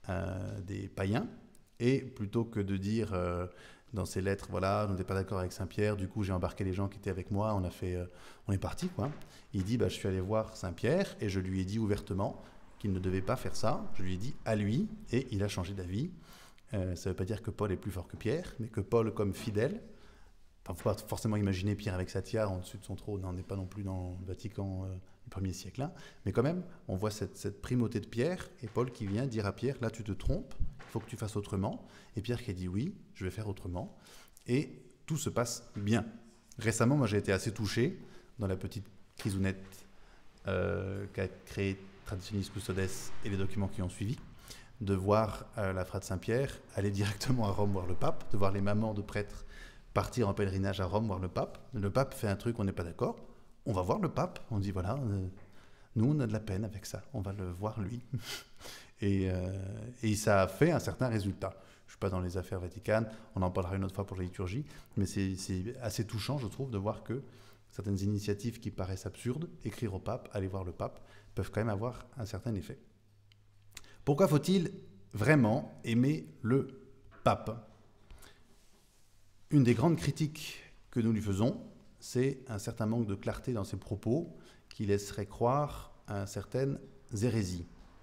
des païens. Et plutôt que de dire dans ses lettres, voilà, on n'était pas d'accord avec Saint-Pierre, du coup j'ai embarqué les gens qui étaient avec moi, on est parti, quoi. Il dit, je suis allé voir Saint-Pierre et je lui ai dit ouvertement qu'il ne devait pas faire ça. Je lui ai dit à lui et il a changé d'avis. Ça ne veut pas dire que Paul est plus fort que Pierre, mais que Paul, comme fidèle, ne faut pas forcément imaginer Pierre avec sa tiare en dessus de son trône, on n'est pas non plus dans le Vatican du 1er siècle. Hein. Mais quand même, on voit cette primauté de Pierre, et Paul qui vient dire à Pierre, là tu te trompes, il faut que tu fasses autrement. Et Pierre qui dit oui, je vais faire autrement. Et tout se passe bien. Récemment, moi j'ai été assez touché dans la petite crisounette qu'a créée Traditionis Custodes et les documents qui ont suivi, de voir la Frate Saint-Pierre aller directement à Rome voir le pape, de voir les mamans de prêtres partir en pèlerinage à Rome voir le pape. Le pape fait un truc, on n'est pas d'accord, on va voir le pape, on dit voilà, nous on a de la peine avec ça, on va le voir lui. et ça a fait un certain résultat. Je ne suis pas dans les affaires vaticanes, on en parlera une autre fois pour la liturgie, mais c'est assez touchant, je trouve, de voir que certaines initiatives qui paraissent absurdes, écrire au pape, aller voir le pape, peuvent quand même avoir un certain effet. Pourquoi faut-il vraiment aimer le pape ? Une des grandes critiques que nous lui faisons, c'est un certain manque de clarté dans ses propos qui laisserait croire à certaines hérésies.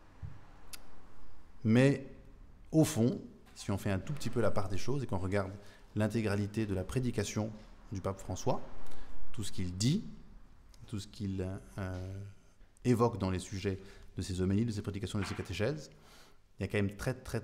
Mais au fond, si on fait un tout petit peu la part des choses et qu'on regarde l'intégralité de la prédication du pape François, tout ce qu'il dit, tout ce qu'il évoque dans les sujets de ses homélies, de ses prédications, de ses catéchèses, il y a quand même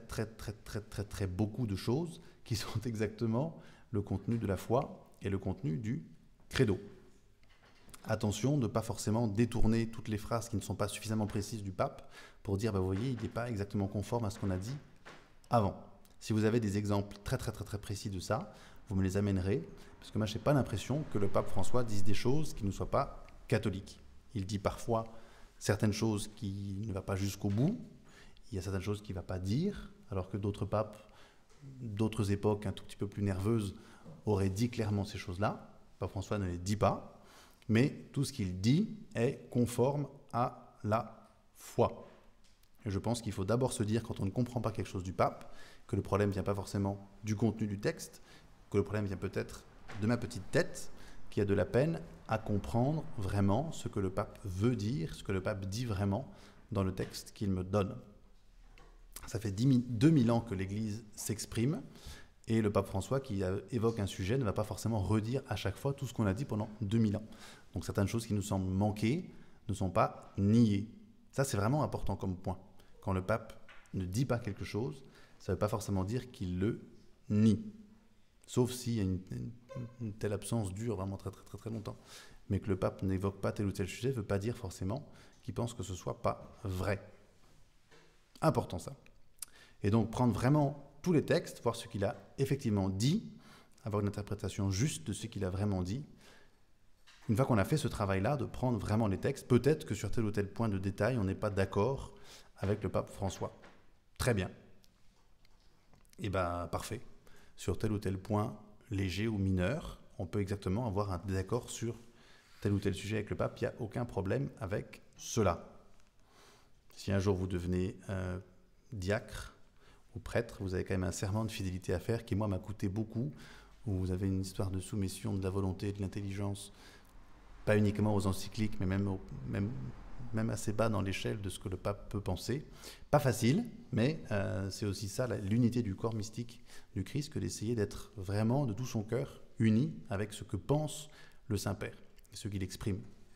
très beaucoup de choses qui sont exactement le contenu de la foi et le contenu du credo. Attention de ne pas forcément détourner toutes les phrases qui ne sont pas suffisamment précises du pape pour dire, vous voyez, il n'est pas exactement conforme à ce qu'on a dit avant. Si vous avez des exemples très précis de ça, vous me les amènerez, parce que moi je n'ai pas l'impression que le pape François dise des choses qui ne soient pas catholiques. Il dit parfois certaines choses qui ne vont pas jusqu'au bout, il y a certaines choses qu'il ne va pas dire, alors que d'autres papes, d'autres époques un tout petit peu plus nerveuses, auraient dit clairement ces choses-là. Pape François ne les dit pas, mais tout ce qu'il dit est conforme à la foi. Et je pense qu'il faut d'abord se dire, quand on ne comprend pas quelque chose du pape, que le problème ne vient pas forcément du contenu du texte, que le problème vient peut-être de ma petite tête, qui a de la peine à comprendre vraiment ce que le pape veut dire, ce que le pape dit vraiment dans le texte qu'il me donne. Ça fait 2000 ans que l'Église s'exprime, et le pape François, qui évoque un sujet, ne va pas forcément redire à chaque fois tout ce qu'on a dit pendant 2000 ans. Donc certaines choses qui nous semblent manquer ne sont pas niées. Ça, c'est vraiment important comme point. Quand le pape ne dit pas quelque chose, ça ne veut pas forcément dire qu'il le nie. Sauf s'il y a une telle absence dure vraiment très longtemps. Mais que le pape n'évoque pas tel ou tel sujet ne veut pas dire forcément qu'il pense que ce ne soit pas vrai. Important ça. Et donc prendre vraiment tous les textes, voir ce qu'il a effectivement dit, avoir une interprétation juste de ce qu'il a vraiment dit. Une fois qu'on a fait ce travail-là, de prendre vraiment les textes, peut-être que sur tel ou tel point de détail, on n'est pas d'accord avec le pape François. Très bien. Et bien, parfait. Sur tel ou tel point léger ou mineur, on peut exactement avoir un désaccord sur tel ou tel sujet avec le pape. Il n'y a aucun problème avec cela. Si un jour vous devenez diacre ou prêtre, vous avez quand même un serment de fidélité à faire qui, moi, m'a coûté beaucoup, où vous avez une histoire de soumission de la volonté, de l'intelligence, pas uniquement aux encycliques, mais même assez bas dans l'échelle de ce que le pape peut penser. Pas facile, mais c'est aussi ça, l'unité du corps mystique du Christ, que d'essayer d'être vraiment, de tout son cœur, uni avec ce que pense le Saint-Père et ce qu'il exprime.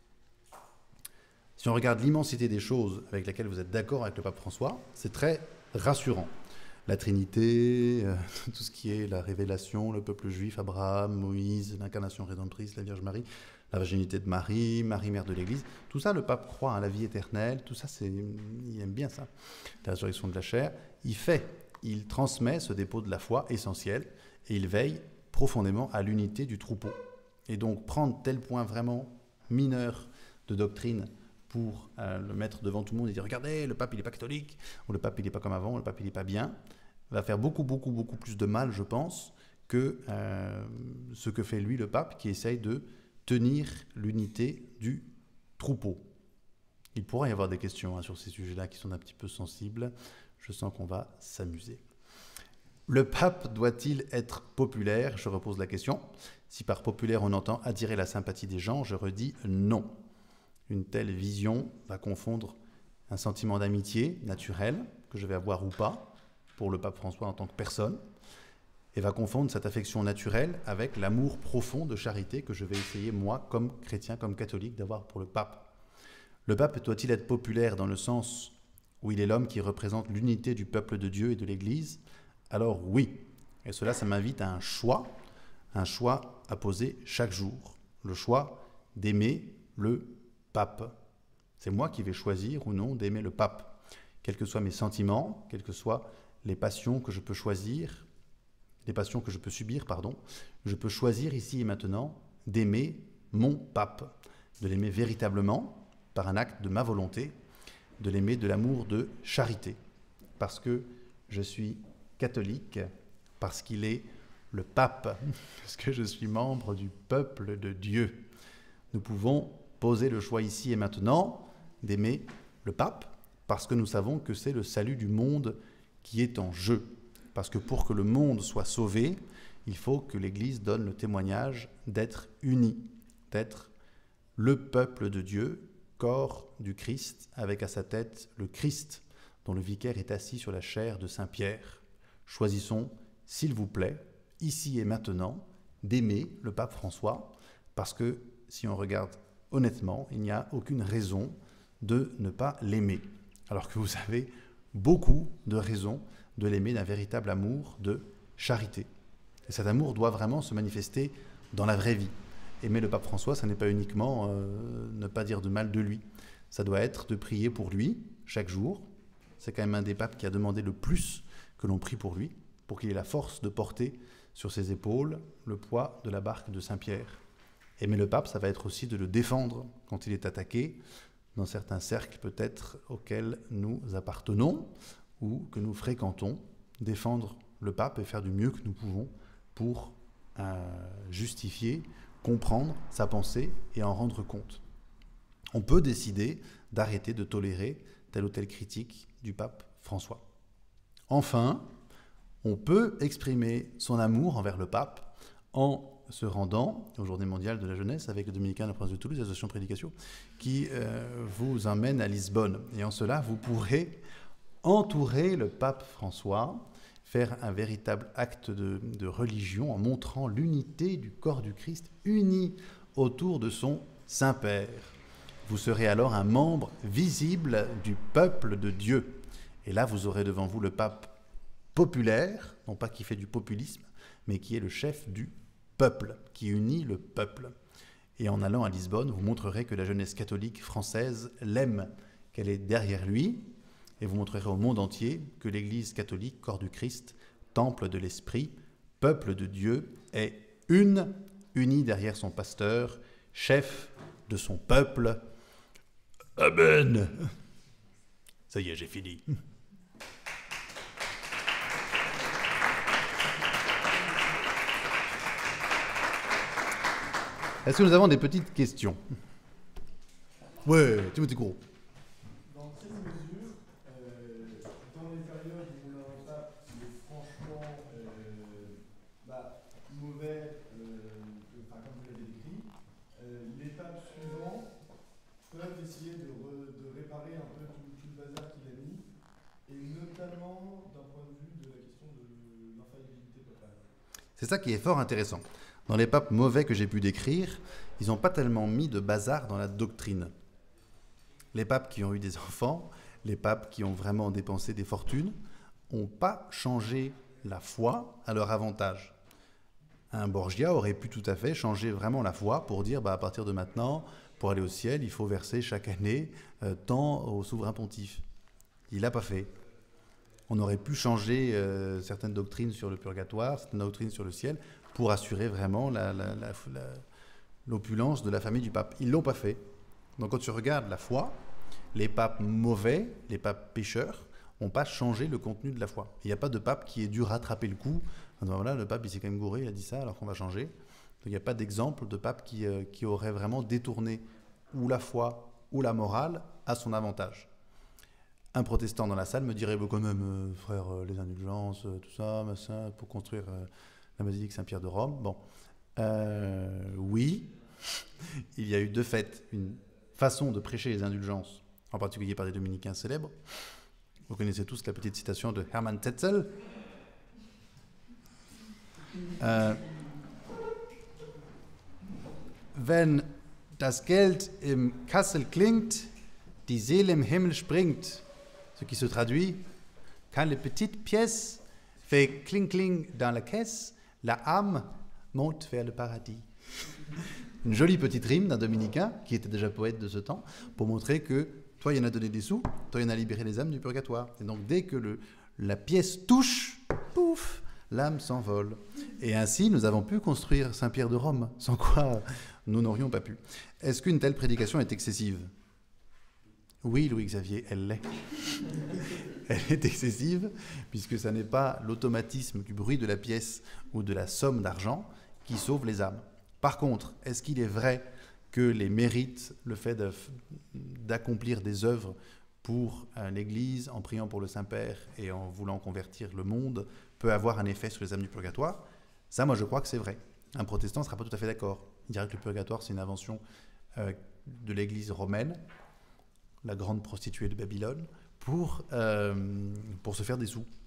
Si on regarde l'immensité des choses avec lesquelles vous êtes d'accord avec le pape François, c'est très rassurant. La Trinité, tout ce qui est la révélation, le peuple juif, Abraham, Moïse, l'incarnation rédemptrice, la Vierge Marie, la virginité de Marie, Marie mère de l'Église, tout ça, le pape croit à la vie éternelle, tout ça, il aime bien ça. La résurrection de la chair, il transmet ce dépôt de la foi essentiel et il veille profondément à l'unité du troupeau. Et donc prendre tel point vraiment mineur de doctrine pour le mettre devant tout le monde et dire « Regardez, le pape, il n'est pas catholique, ou le pape, il n'est pas comme avant, ou le pape, il n'est pas bien », va faire beaucoup plus de mal, je pense, que ce que fait lui, le pape, qui essaye de tenir l'unité du troupeau. Il pourrait y avoir des questions sur ces sujets-là qui sont un petit peu sensibles. Je sens qu'on va s'amuser. Le pape doit-il être populaire ? Je repose la question. Si par populaire on entend attirer la sympathie des gens, je redis non. Une telle vision va confondre un sentiment d'amitié naturel, que je vais avoir ou pas, pour le pape François en tant que personne, et va confondre cette affection naturelle avec l'amour profond de charité que je vais essayer, moi, comme chrétien, comme catholique, d'avoir pour le pape. Le pape doit-il être populaire dans le sens où il est l'homme qui représente l'unité du peuple de Dieu et de l'Église? Alors oui, et cela, ça m'invite à un choix à poser chaque jour, le choix d'aimer le pape. C'est moi qui vais choisir ou non d'aimer le pape, quels que soient mes sentiments, quelles que soient les passions que je peux choisir, les passions que je peux subir, je peux choisir ici et maintenant d'aimer mon pape, de l'aimer véritablement par un acte de ma volonté, de l'aimer de l'amour de charité, parce que je suis catholique, parce qu'il est le pape, parce que je suis membre du peuple de Dieu. Nous pouvons poser le choix ici et maintenant d'aimer le pape, parce que nous savons que c'est le salut du monde qui est en jeu. Parce que pour que le monde soit sauvé, il faut que l'Église donne le témoignage d'être unie, d'être le peuple de Dieu, corps du Christ, avec à sa tête le Christ, dont le vicaire est assis sur la chaire de Saint-Pierre. Choisissons, s'il vous plaît, ici et maintenant, d'aimer le pape François, parce que si on regarde honnêtement, il n'y a aucune raison de ne pas l'aimer. Alors que vous avez beaucoup de raisons de l'aimer d'un véritable amour de charité. Et cet amour doit vraiment se manifester dans la vraie vie. Aimer le pape François, ça n'est pas uniquement ne pas dire de mal de lui. Ça doit être de prier pour lui chaque jour. C'est quand même un des papes qui a demandé le plus que l'on prie pour lui, pour qu'il ait la force de porter sur ses épaules le poids de la barque de Saint-Pierre. Aimer le pape, ça va être aussi de le défendre quand il est attaqué, dans certains cercles peut-être auxquels nous appartenons ou que nous fréquentons, défendre le pape et faire du mieux que nous pouvons pour justifier, comprendre sa pensée et en rendre compte. On peut décider d'arrêter de tolérer telle ou telle critique du pape François. Enfin, on peut exprimer son amour envers le pape en se rendant aux Journées mondiales de la jeunesse avec le dominicain de la province de Toulouse, l'association Prédication, qui vous emmène à Lisbonne. Et en cela, vous pourrez entourer le pape François, faire un véritable acte de religion en montrant l'unité du corps du Christ uni autour de son Saint-Père. Vous serez alors un membre visible du peuple de Dieu. Et là, vous aurez devant vous le pape populaire, non pas qui fait du populisme, mais qui est le chef du peuple, qui unit le peuple. Et en allant à Lisbonne, vous montrerez que la jeunesse catholique française l'aime, qu'elle est derrière lui, et vous montrerez au monde entier que l'Église catholique, corps du Christ, temple de l'Esprit, peuple de Dieu, est unie derrière son pasteur, chef de son peuple. Amen. Ça y est, j'ai fini. Est-ce que nous avons des petites questions? Ouais, Timothée Gros. Dans quelle mesure, dans les périodes où on a un pape qui est franchement mauvais, comme vous l'avez décrit, les papes suivants peuvent essayer de réparer un peu tout le bazar qu'il a mis, et notamment d'un point de vue de la question de l'infaillibilité papale. C'est ça qui est fort intéressant. Dans les papes mauvais que j'ai pu décrire, ils n'ont pas tellement mis de bazar dans la doctrine. Les papes qui ont eu des enfants, les papes qui ont vraiment dépensé des fortunes, n'ont pas changé la foi à leur avantage. Un Borgia aurait pu tout à fait changer vraiment la foi pour dire à partir de maintenant, pour aller au ciel, il faut verser chaque année tant au souverain pontife. Il ne l'a pas fait. On aurait pu changer certaines doctrines sur le purgatoire, certaines doctrines sur le ciel, pour assurer vraiment l'opulence de la famille du pape. Ils ne l'ont pas fait. Donc quand tu regardes la foi, les papes mauvais, les papes pécheurs, n'ont pas changé le contenu de la foi. Il n'y a pas de pape qui ait dû rattraper le coup. Voilà, le pape il s'est quand même gouré, il a dit ça alors qu'on va changer. Donc il n'y a pas d'exemple de pape qui aurait vraiment détourné ou la foi ou la morale à son avantage. Un protestant dans la salle me dirait quand même, frère, les indulgences, tout ça, pour construire la basilique Saint-Pierre de Rome. Bon, oui, il y a eu de fait une façon de prêcher les indulgences, en particulier par des dominicains célèbres. Vous connaissez tous la petite citation de Hermann Tetzel. Wenn das Geld im Kassel klingt, die Seele im Himmel springt. Ce qui se traduit, quand les petites pièces fait cling-cling dans la caisse, la âme monte vers le paradis. Une jolie petite rime d'un dominicain, qui était déjà poète de ce temps, pour montrer que toi, il y en a donné des sous, toi, il y en a libéré les âmes du purgatoire. Et donc, dès que la pièce touche, pouf, l'âme s'envole. Et ainsi, nous avons pu construire Saint-Pierre de Rome, sans quoi nous n'aurions pas pu. Est-ce qu'une telle prédication est excessive ? Oui, Louis-Xavier, elle l'est. Elle est excessive, puisque ce n'est pas l'automatisme du bruit de la pièce ou de la somme d'argent qui sauve les âmes. Par contre, est-ce qu'il est vrai que les mérites, le fait d'accomplir des œuvres pour l'Église, en priant pour le Saint-Père et en voulant convertir le monde, peut avoir un effet sur les âmes du purgatoire? Ça, moi, je crois que c'est vrai. Un protestant ne sera pas tout à fait d'accord. Il dirait que le purgatoire, c'est une invention de l'Église romaine, la grande prostituée de Babylone, pour se faire des sous.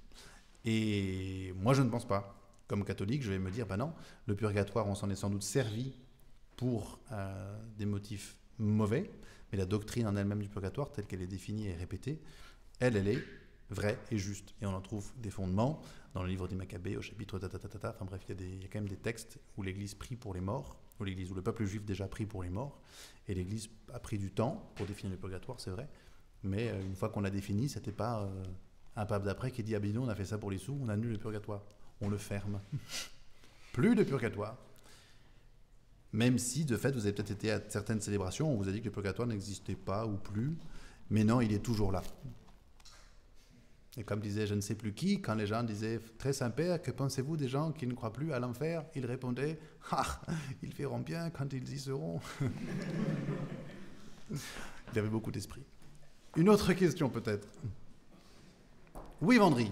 Et moi, je ne pense pas. Comme catholique, je vais me dire, ben non, le purgatoire, on s'en est sans doute servi pour des motifs mauvais, mais la doctrine en elle-même du purgatoire, telle qu'elle est définie et répétée, elle est vraie et juste. Et on en trouve des fondements dans le livre des Maccabées, au chapitre tatatata. Enfin bref, il y a quand même des textes où l'Église prie pour les morts, où le peuple juif déjà prie pour les morts, et l'Église a pris du temps pour définir le purgatoire, c'est vrai, mais une fois qu'on l'a défini, c'était pas un pape d'après qui dit « Ah ben nous, on a fait ça pour les sous, on annule le purgatoire ». On le ferme. Plus de purgatoire. Même si, de fait, vous avez peut-être été à certaines célébrations, on vous a dit que le purgatoire n'existait pas ou plus, mais non, il est toujours là. Et comme disait je ne sais plus qui, quand les gens disaient « Très Saint-Père, que pensez-vous des gens qui ne croient plus à l'enfer ?» Il répondait « Ah, ils feront bien quand ils y seront. » Il avait beaucoup d'esprit. Une autre question peut-être. Oui, Vendry.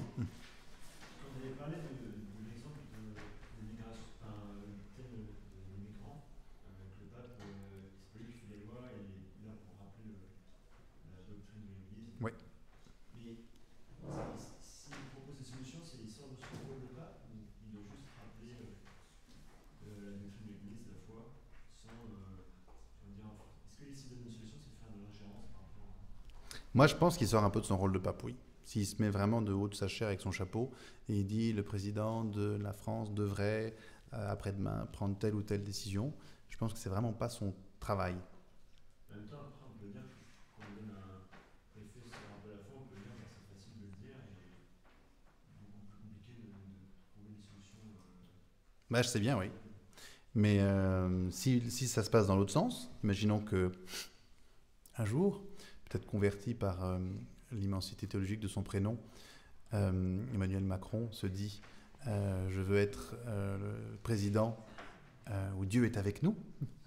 Moi, je pense qu'il sort un peu de son rôle de pape, oui. S'il se met vraiment de haut de sa chair avec son chapeau et il dit le président de la France devrait, après-demain, prendre telle ou telle décision, je pense que c'est vraiment pas son travail. En même temps, après, on peut dire qu'on donne un préfet sur un peu la foi, on peut dire que c'est facile de le dire et beaucoup plus compliqué de trouver des solutions. Bah, je sais bien, oui. Mais si ça se passe dans l'autre sens, imaginons que un jour, peut-être converti par l'immensité théologique de son prénom, Emmanuel Macron se dit je veux être le président où Dieu est avec nous.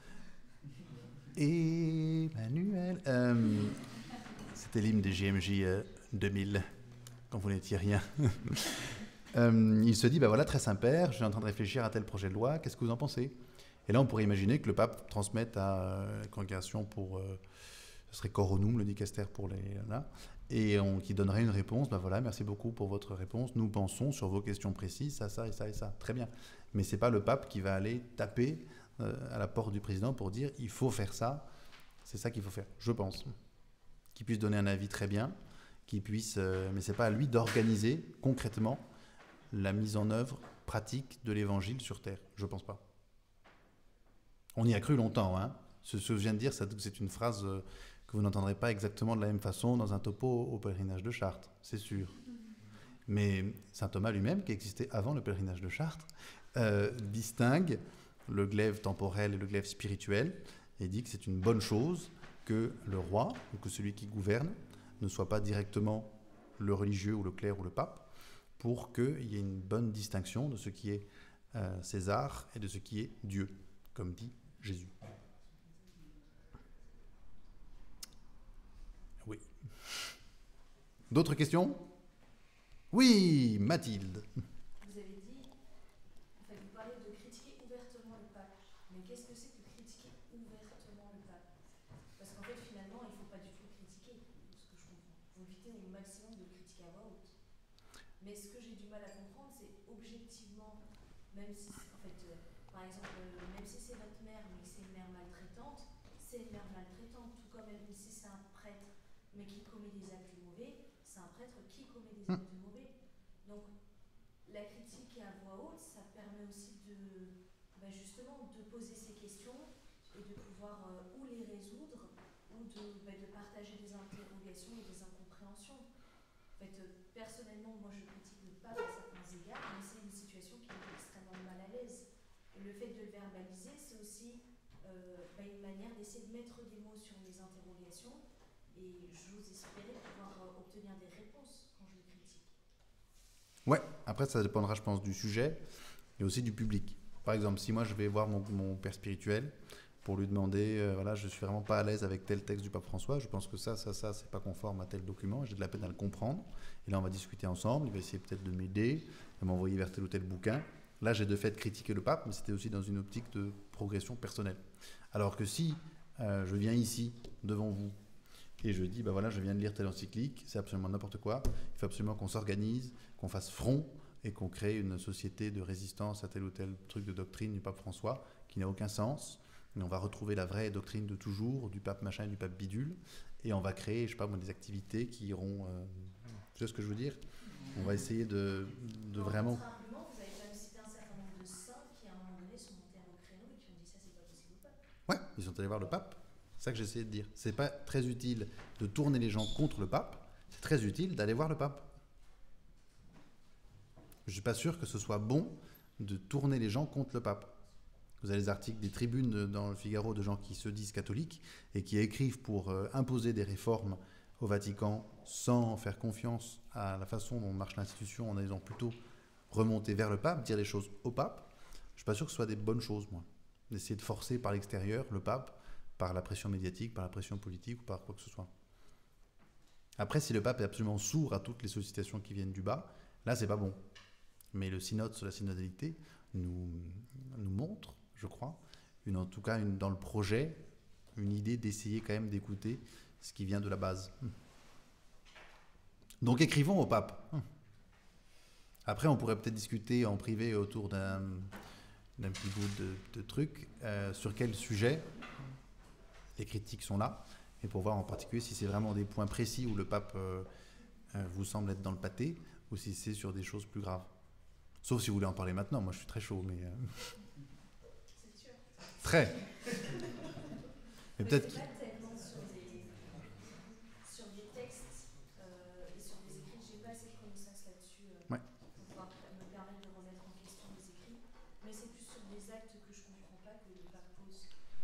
Emmanuel. C'était l'hymne des JMJ 2000, quand vous n'étiez rien. Il se dit, ben voilà, très Saint-Père, je suis en train de réfléchir à tel projet de loi, qu'est-ce que vous en pensez? Et là, on pourrait imaginer que le pape transmette à la congrégation pour... ce serait coronum, le dicaster pour les... Là, et qui donnerait une réponse, ben voilà, merci beaucoup pour votre réponse, nous pensons sur vos questions précises, ça et ça et ça. Très bien. Mais ce n'est pas le pape qui va aller taper à la porte du président pour dire, il faut faire ça, c'est ça qu'il faut faire, je pense. Qu'il puisse donner un avis très bien, qu'il puisse... mais ce n'est pas à lui d'organiser concrètement la mise en œuvre pratique de l'évangile sur terre. Je ne pense pas. On y a cru longtemps. Hein. Ce que je viens de dire, c'est une phrase que vous n'entendrez pas exactement de la même façon dans un topo au pèlerinage de Chartres, c'est sûr. Mais saint Thomas lui-même, qui existait avant le pèlerinage de Chartres, distingue le glaive temporel et le glaive spirituel et dit que c'est une bonne chose que le roi, ou que celui qui gouverne, ne soit pas directement le religieux ou le clerc ou le pape, pour qu'il y ait une bonne distinction de ce qui est César et de ce qui est Dieu, comme dit Jésus. Oui. D'autres questions? Oui, Mathilde. Vous avez dit, enfin, vous parlez de critiquer ouvertement le pape. Mais qu'est-ce que c'est que critiquer ouvertement le pape? Parce qu'en fait, finalement, il ne faut pas du tout le critiquer, ce que je comprends. Vous évitez au maximum de critiquer à voix haute. Mais ce que j'ai du mal à comprendre, c'est objectivement, même si, en fait, par exemple, même si c'est votre mère, mais que c'est une mère maltraitante, c'est une mère maltraitante, tout comme même si c'est un prêtre, mais qui commet des actes mauvais, c'est un prêtre qui commet des actes mauvais. Donc, la critique à voix haute, ça permet aussi justement de poser ces questions et de pouvoir ou les résoudre ou de partager des interrogations et des incompréhensions. En fait, personnellement, moi je critique le pape à certains égards, mais c'est une situation qui est extrêmement mal à l'aise. Et le fait de le verbaliser, c'est aussi une manière d'essayer de mettre des mots sur mes interrogations et j'ose espérer pouvoir obtenir des réponses quand je le critique. Ouais, après ça dépendra, je pense, du sujet et aussi du public. Par exemple, si moi je vais voir mon père spirituel pour lui demander, voilà, je suis vraiment pas à l'aise avec tel texte du pape François, je pense que ça, c'est pas conforme à tel document, j'ai de la peine à le comprendre. Et là, on va discuter ensemble, il va essayer peut-être de m'aider, de m'envoyer vers tel ou tel bouquin. Là, j'ai de fait critiqué le pape, mais c'était aussi dans une optique de progression personnelle. Alors que si je viens ici, devant vous, et je dis, voilà, je viens de lire telle encyclique, c'est absolument n'importe quoi, il faut absolument qu'on s'organise, qu'on fasse front, et qu'on crée une société de résistance à tel ou tel truc de doctrine du pape François, qui n'a aucun sens. Et on va retrouver la vraie doctrine de toujours, du pape machin et du pape bidule, et on va créer, je sais pas moi, des activités qui iront... tu sais ce que je veux dire ? On va essayer de vraiment... Simplement, vous avez quand même cité un certain nombre de saints qui, à un moment donné, sont montés au créneau et qui ont dit ça, c'est pas possible au pape. Ouais, ils sont allés voir le pape. C'est ça que j'essayais de dire. C'est pas très utile de tourner les gens contre le pape, c'est très utile d'aller voir le pape. Je suis pas sûr que ce soit bon de tourner les gens contre le pape. Vous avez des articles, des tribunes dans le Figaro de gens qui se disent catholiques et qui écrivent pour imposer des réformes au Vatican sans faire confiance à la façon dont marche l'institution, en ayant plutôt remonté vers le pape, dire les choses au pape. Je suis pas sûr que ce soit des bonnes choses, moi. D'essayer de forcer par l'extérieur le pape, par la pression médiatique, par la pression politique ou par quoi que ce soit. Après, si le pape est absolument sourd à toutes les sollicitations qui viennent du bas, là, c'est pas bon. Mais le synode sur la synodalité nous montre, je crois, en tout cas dans le projet, une idée d'essayer quand même d'écouter ce qui vient de la base. Donc écrivons au pape. Après, on pourrait peut-être discuter en privé autour d'un petit bout de truc sur quel sujet les critiques sont là, et pour voir en particulier si c'est vraiment des points précis où le pape vous semble être dans le pâté, ou si c'est sur des choses plus graves. Sauf si vous voulez en parler maintenant, moi je suis très chaud, mais... C'est sûr. Très. Mais peut-être... C'est pas tellement sur des textes et sur des écrits, j'ai pas assez de connaissances là-dessus Ouais. pour pouvoir me permettre de remettre en question les écrits, mais c'est plus sur des actes que je comprends pas que le pape pose.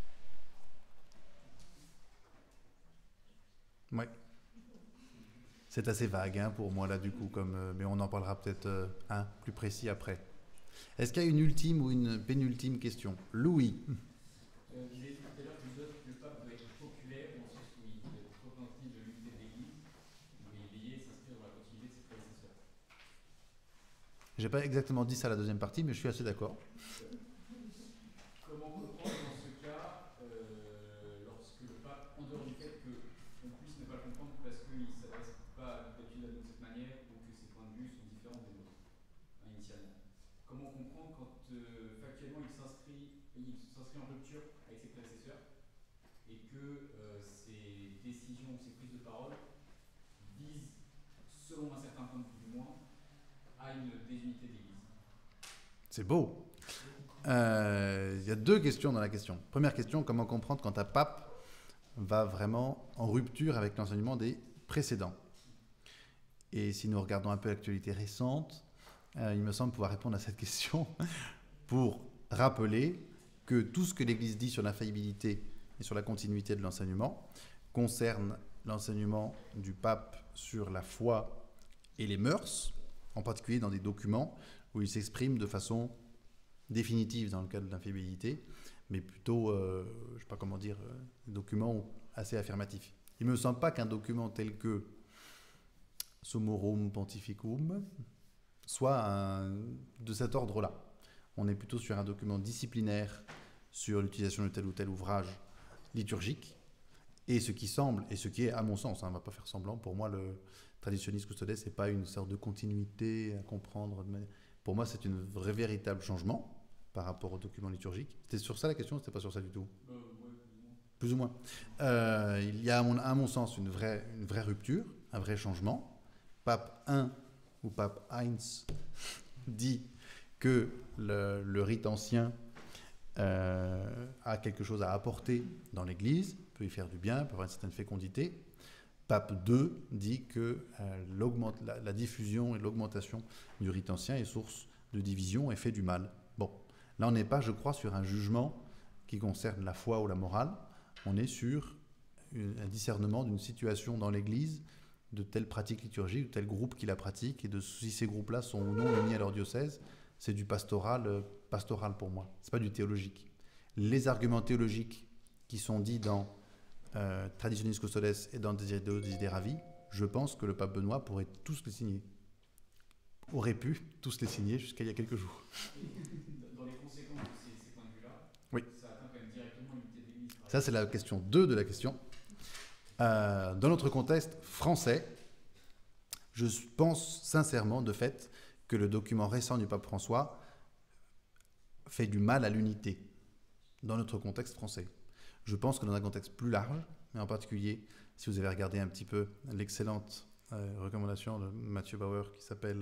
Ouais. C'est assez vague pour moi là du coup, mais on en parlera peut-être plus précis après. Est-ce qu'il y a une ultime ou une pénultime question ? Louis. Vous avez dit tout à l'heure que le pape doit être populaire, dans le sens où il doit être représentatif de l'unité de l'Église, mais veiller à s'inscrire dans la continuité de ses prédécesseurs. J'ai pas exactement dit ça la deuxième partie, mais je suis assez d'accord. Comment comprendre dans ce cas, lorsque le pape, en dehors du fait qu'on puisse ne pas le comprendre parce qu'il ne s'adresse pas d'habitude à nous de cette manière ou que ses points de vue sont différents des nôtres, initialement. Comment comprendre quand factuellement il s'inscrit en rupture avec ses prédécesseurs et que ses décisions, ses prises de parole visent, selon un certain point de vue du moins, à une désunité de l'Église. C'est beau. Il y a deux questions dans la question. Première question, comment comprendre quand un pape va vraiment en rupture avec l'enseignement des précédents ? Et si nous regardons un peu l'actualité récente, il me semble pouvoir répondre à cette question pour rappeler que tout ce que l'Église dit sur l'infaillibilité et sur la continuité de l'enseignement concerne l'enseignement du pape sur la foi et les mœurs, en particulier dans des documents où il s'exprime de façon définitive dans le cadre de l'infaillibilité, mais plutôt, je ne sais pas comment dire, des documents assez affirmatifs. Il ne me semble pas qu'un document tel que Summorum Pontificum soit de cet ordre-là. On est plutôt sur un document disciplinaire sur l'utilisation de tel ou tel ouvrage liturgique, et ce qui semble, et ce qui est à mon sens, on ne va pas faire semblant, pour moi le traditionnisme custodes, ce n'est pas une sorte de continuité à comprendre, Pour moi, c'est un vrai véritable changement par rapport au document liturgique. C'était sur ça la question, c'était pas sur ça du tout? Ouais, Plus ou moins. Il y a, à mon sens, une vraie rupture, un vrai changement. Pape I ou Pape Heinz dit que le rite ancien a quelque chose à apporter dans l'Église, peut y faire du bien, peut avoir une certaine fécondité. Pape II dit que la diffusion et l'augmentation du rite ancien est source de division et fait du mal. Bon, là on n'est pas, je crois, sur un jugement qui concerne la foi ou la morale, on est sur un discernement d'une situation dans l'Église, de telle pratique liturgique, de tel groupe qui la pratique, et de si ces groupes-là sont ou non unis à leur diocèse. C'est du pastoral pour moi, c'est pas du théologique. Les arguments théologiques qui sont dits dans Traditionis Custodes et dans Desideravi, je pense que le pape Benoît pourrait tous les signer. Aurait pu tous les signer jusqu'à il y a quelques jours. Dans les conséquences de ces points de vue-là, oui. Ça atteint quand même directement l'unité de l'Église. Ça, c'est la question 2 de la question. Dans notre contexte français, je pense sincèrement de fait que le document récent du pape François fait du mal à l'unité dans notre contexte français. Je pense que dans un contexte plus large, mais en particulier, si vous avez regardé un petit peu l'excellente recommandation de Mathieu Bauer qui s'appelle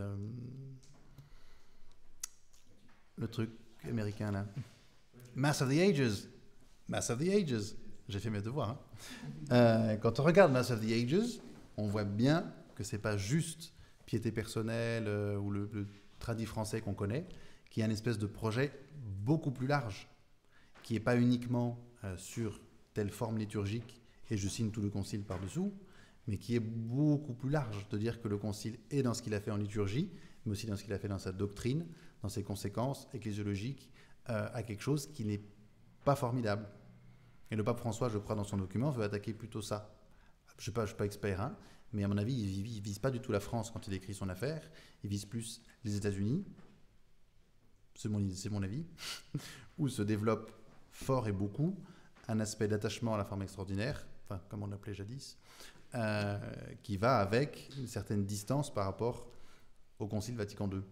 le truc américain là, Mass of the Ages. Mass of the Ages. J'ai fait mes devoirs. Hein. Quand on regarde Mass of the Ages, on voit bien que c'est pas juste piété personnelle ou le tradit français qu'on connaît, qui est un espèce de projet beaucoup plus large, qui n'est pas uniquement sur telle forme liturgique, et je signe tout le concile par-dessous, mais qui est beaucoup plus large, de dire que le concile est dans ce qu'il a fait en liturgie, mais aussi dans ce qu'il a fait dans sa doctrine, dans ses conséquences ecclésiologiques, à quelque chose qui n'est pas formidable. Et le pape François, je crois, dans son document, veut attaquer plutôt ça. Je ne suis pas expert, hein, mais à mon avis, il ne vise pas du tout la France quand il écrit son affaire, il vise plus les États-Unis, c'est mon avis, où se développe fort et beaucoup un aspect d'attachement à la forme extraordinaire, enfin, comme on l'appelait jadis, qui va avec une certaine distance par rapport au Concile Vatican II.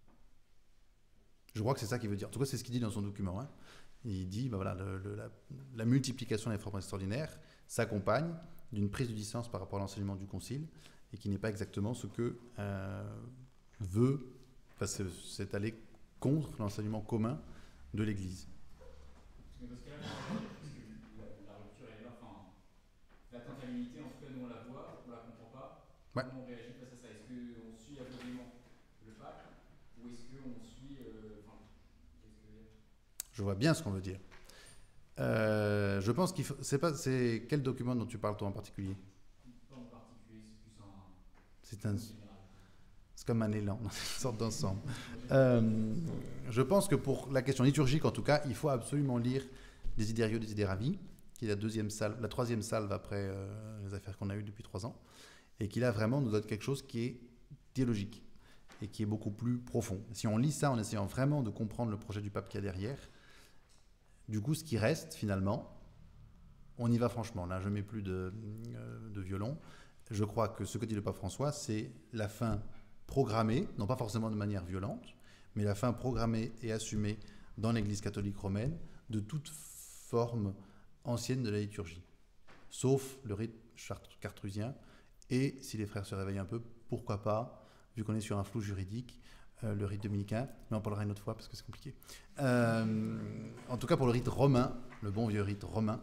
Je crois que c'est ça qu'il veut dire. En tout cas, c'est ce qu'il dit dans son document. Hein. Il dit ben voilà, la multiplication des formes extraordinaires s'accompagne d'une prise de distance par rapport à l'enseignement du Concile et qui n'est pas exactement ce que veut, enfin, c'est aller contre l'enseignement commun de l'Église. Mais parce que là, la rupture est là, enfin, l'atteinte à l'unité, en tout cas, nous on la voit, on la comprend pas. Ouais. Comment on réagit face à ça? Est-ce qu'on suit aveuglément le pape ou est-ce qu'on suit. Enfin, qu'est-ce que je veux dire? Je vois bien ce qu'on veut dire. Je pense qu'il faut. C'est quel document dont tu parles toi en particulier? Pas en particulier, c'est plus un. C'est un. C'est comme un élan, une sorte d'ensemble. Je pense que pour la question liturgique, en tout cas, il faut absolument lire Desiderio Desideravi, qui est la troisième salve après les affaires qu'on a eues depuis 3 ans, et qui là vraiment nous donne quelque chose qui est théologique et qui est beaucoup plus profond. Si on lit ça en essayant vraiment de comprendre le projet du pape qu'il y a derrière, du coup, ce qui reste finalement, on y va franchement. Là, je ne mets plus de violon. Je crois que ce que dit le pape François, c'est la fin programmée, non pas forcément de manière violente, mais la fin programmée et assumée dans l'Église catholique romaine de toute forme ancienne de la liturgie, sauf le rite cartrusien, et si les frères se réveillent un peu, pourquoi pas, vu qu'on est sur un flou juridique, le rite dominicain, mais on parlera une autre fois parce que c'est compliqué. En tout cas pour le rite romain, le bon vieux rite romain,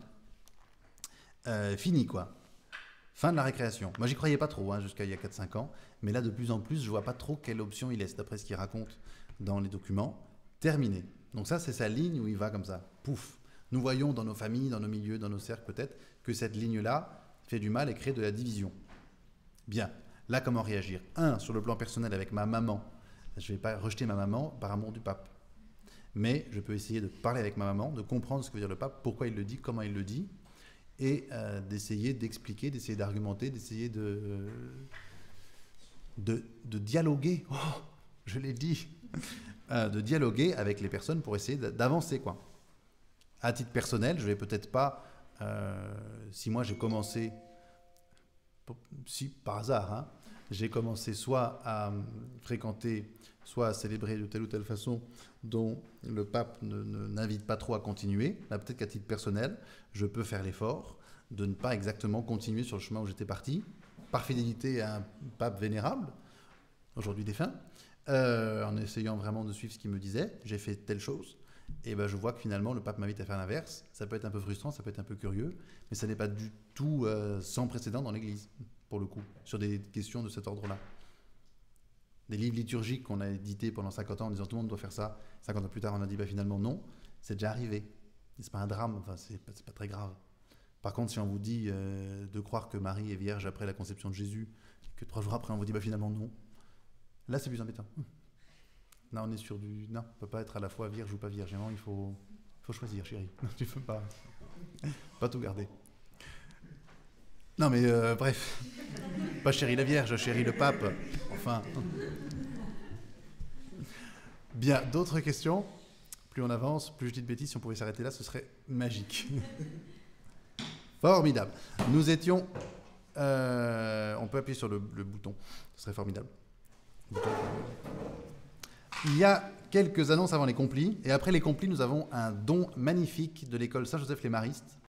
fini quoi. Fin de la récréation. Moi, j'y croyais pas trop jusqu'à il y a 4-5 ans, mais là, de plus en plus, je vois pas trop quelle option il laisse, d'après ce qu'il raconte dans les documents. Terminé. Donc ça, c'est sa ligne où il va comme ça. Pouf. Nous voyons dans nos familles, dans nos milieux, dans nos cercles peut-être, que cette ligne-là fait du mal et crée de la division. Bien. Là, comment réagir? Sur le plan personnel avec ma maman. Je ne vais pas rejeter ma maman par amour du pape. Mais je peux essayer de parler avec ma maman, de comprendre ce que veut dire le pape, pourquoi il le dit, comment il le dit, et d'essayer d'expliquer, d'essayer d'argumenter, d'essayer de dialoguer, je l'ai dit, de dialoguer avec les personnes pour essayer d'avancer, quoi. À titre personnel, je vais peut-être pas, si moi j'ai commencé, si par hasard, j'ai commencé soit à fréquenter, soit à célébrer de telle ou telle façon dont le pape n'invite pas trop à continuer. Là, peut-être qu'à titre personnel, je peux faire l'effort de ne pas exactement continuer sur le chemin où j'étais parti, par fidélité à un pape vénérable, aujourd'hui défunt, en essayant vraiment de suivre ce qu'il me disait. J'ai fait telle chose, et ben je vois que finalement le pape m'invite à faire l'inverse. Ça peut être un peu frustrant, ça peut être un peu curieux, mais ça n'est pas du tout sans précédent dans l'Église, pour le coup, sur des questions de cet ordre-là. Des livres liturgiques qu'on a édités pendant 50 ans en disant tout le monde doit faire ça, 50 ans plus tard on a dit bah, finalement non, c'est déjà arrivé. C'est pas un drame, enfin, c'est pas très grave. Par contre, si on vous dit de croire que Marie est vierge après la conception de Jésus, que 3 jours après on vous dit bah, finalement non, là c'est plus embêtant. Là on est sur du... Non, on ne peut pas être à la fois vierge ou pas vierge. Il faut choisir, chérie. Non, tu ne peux pas tout garder. Non mais bref, pas chérie la Vierge, chérie le pape. Enfin. Bien, d'autres questions? Plus on avance, plus je dis de bêtises. Si on pouvait s'arrêter là, ce serait magique. Formidable. Nous étions... on peut appuyer sur le bouton. Ce serait formidable. Il y a quelques annonces avant les complis. Et après les complis, nous avons un don magnifique de l'école Saint-Joseph-les-Maristes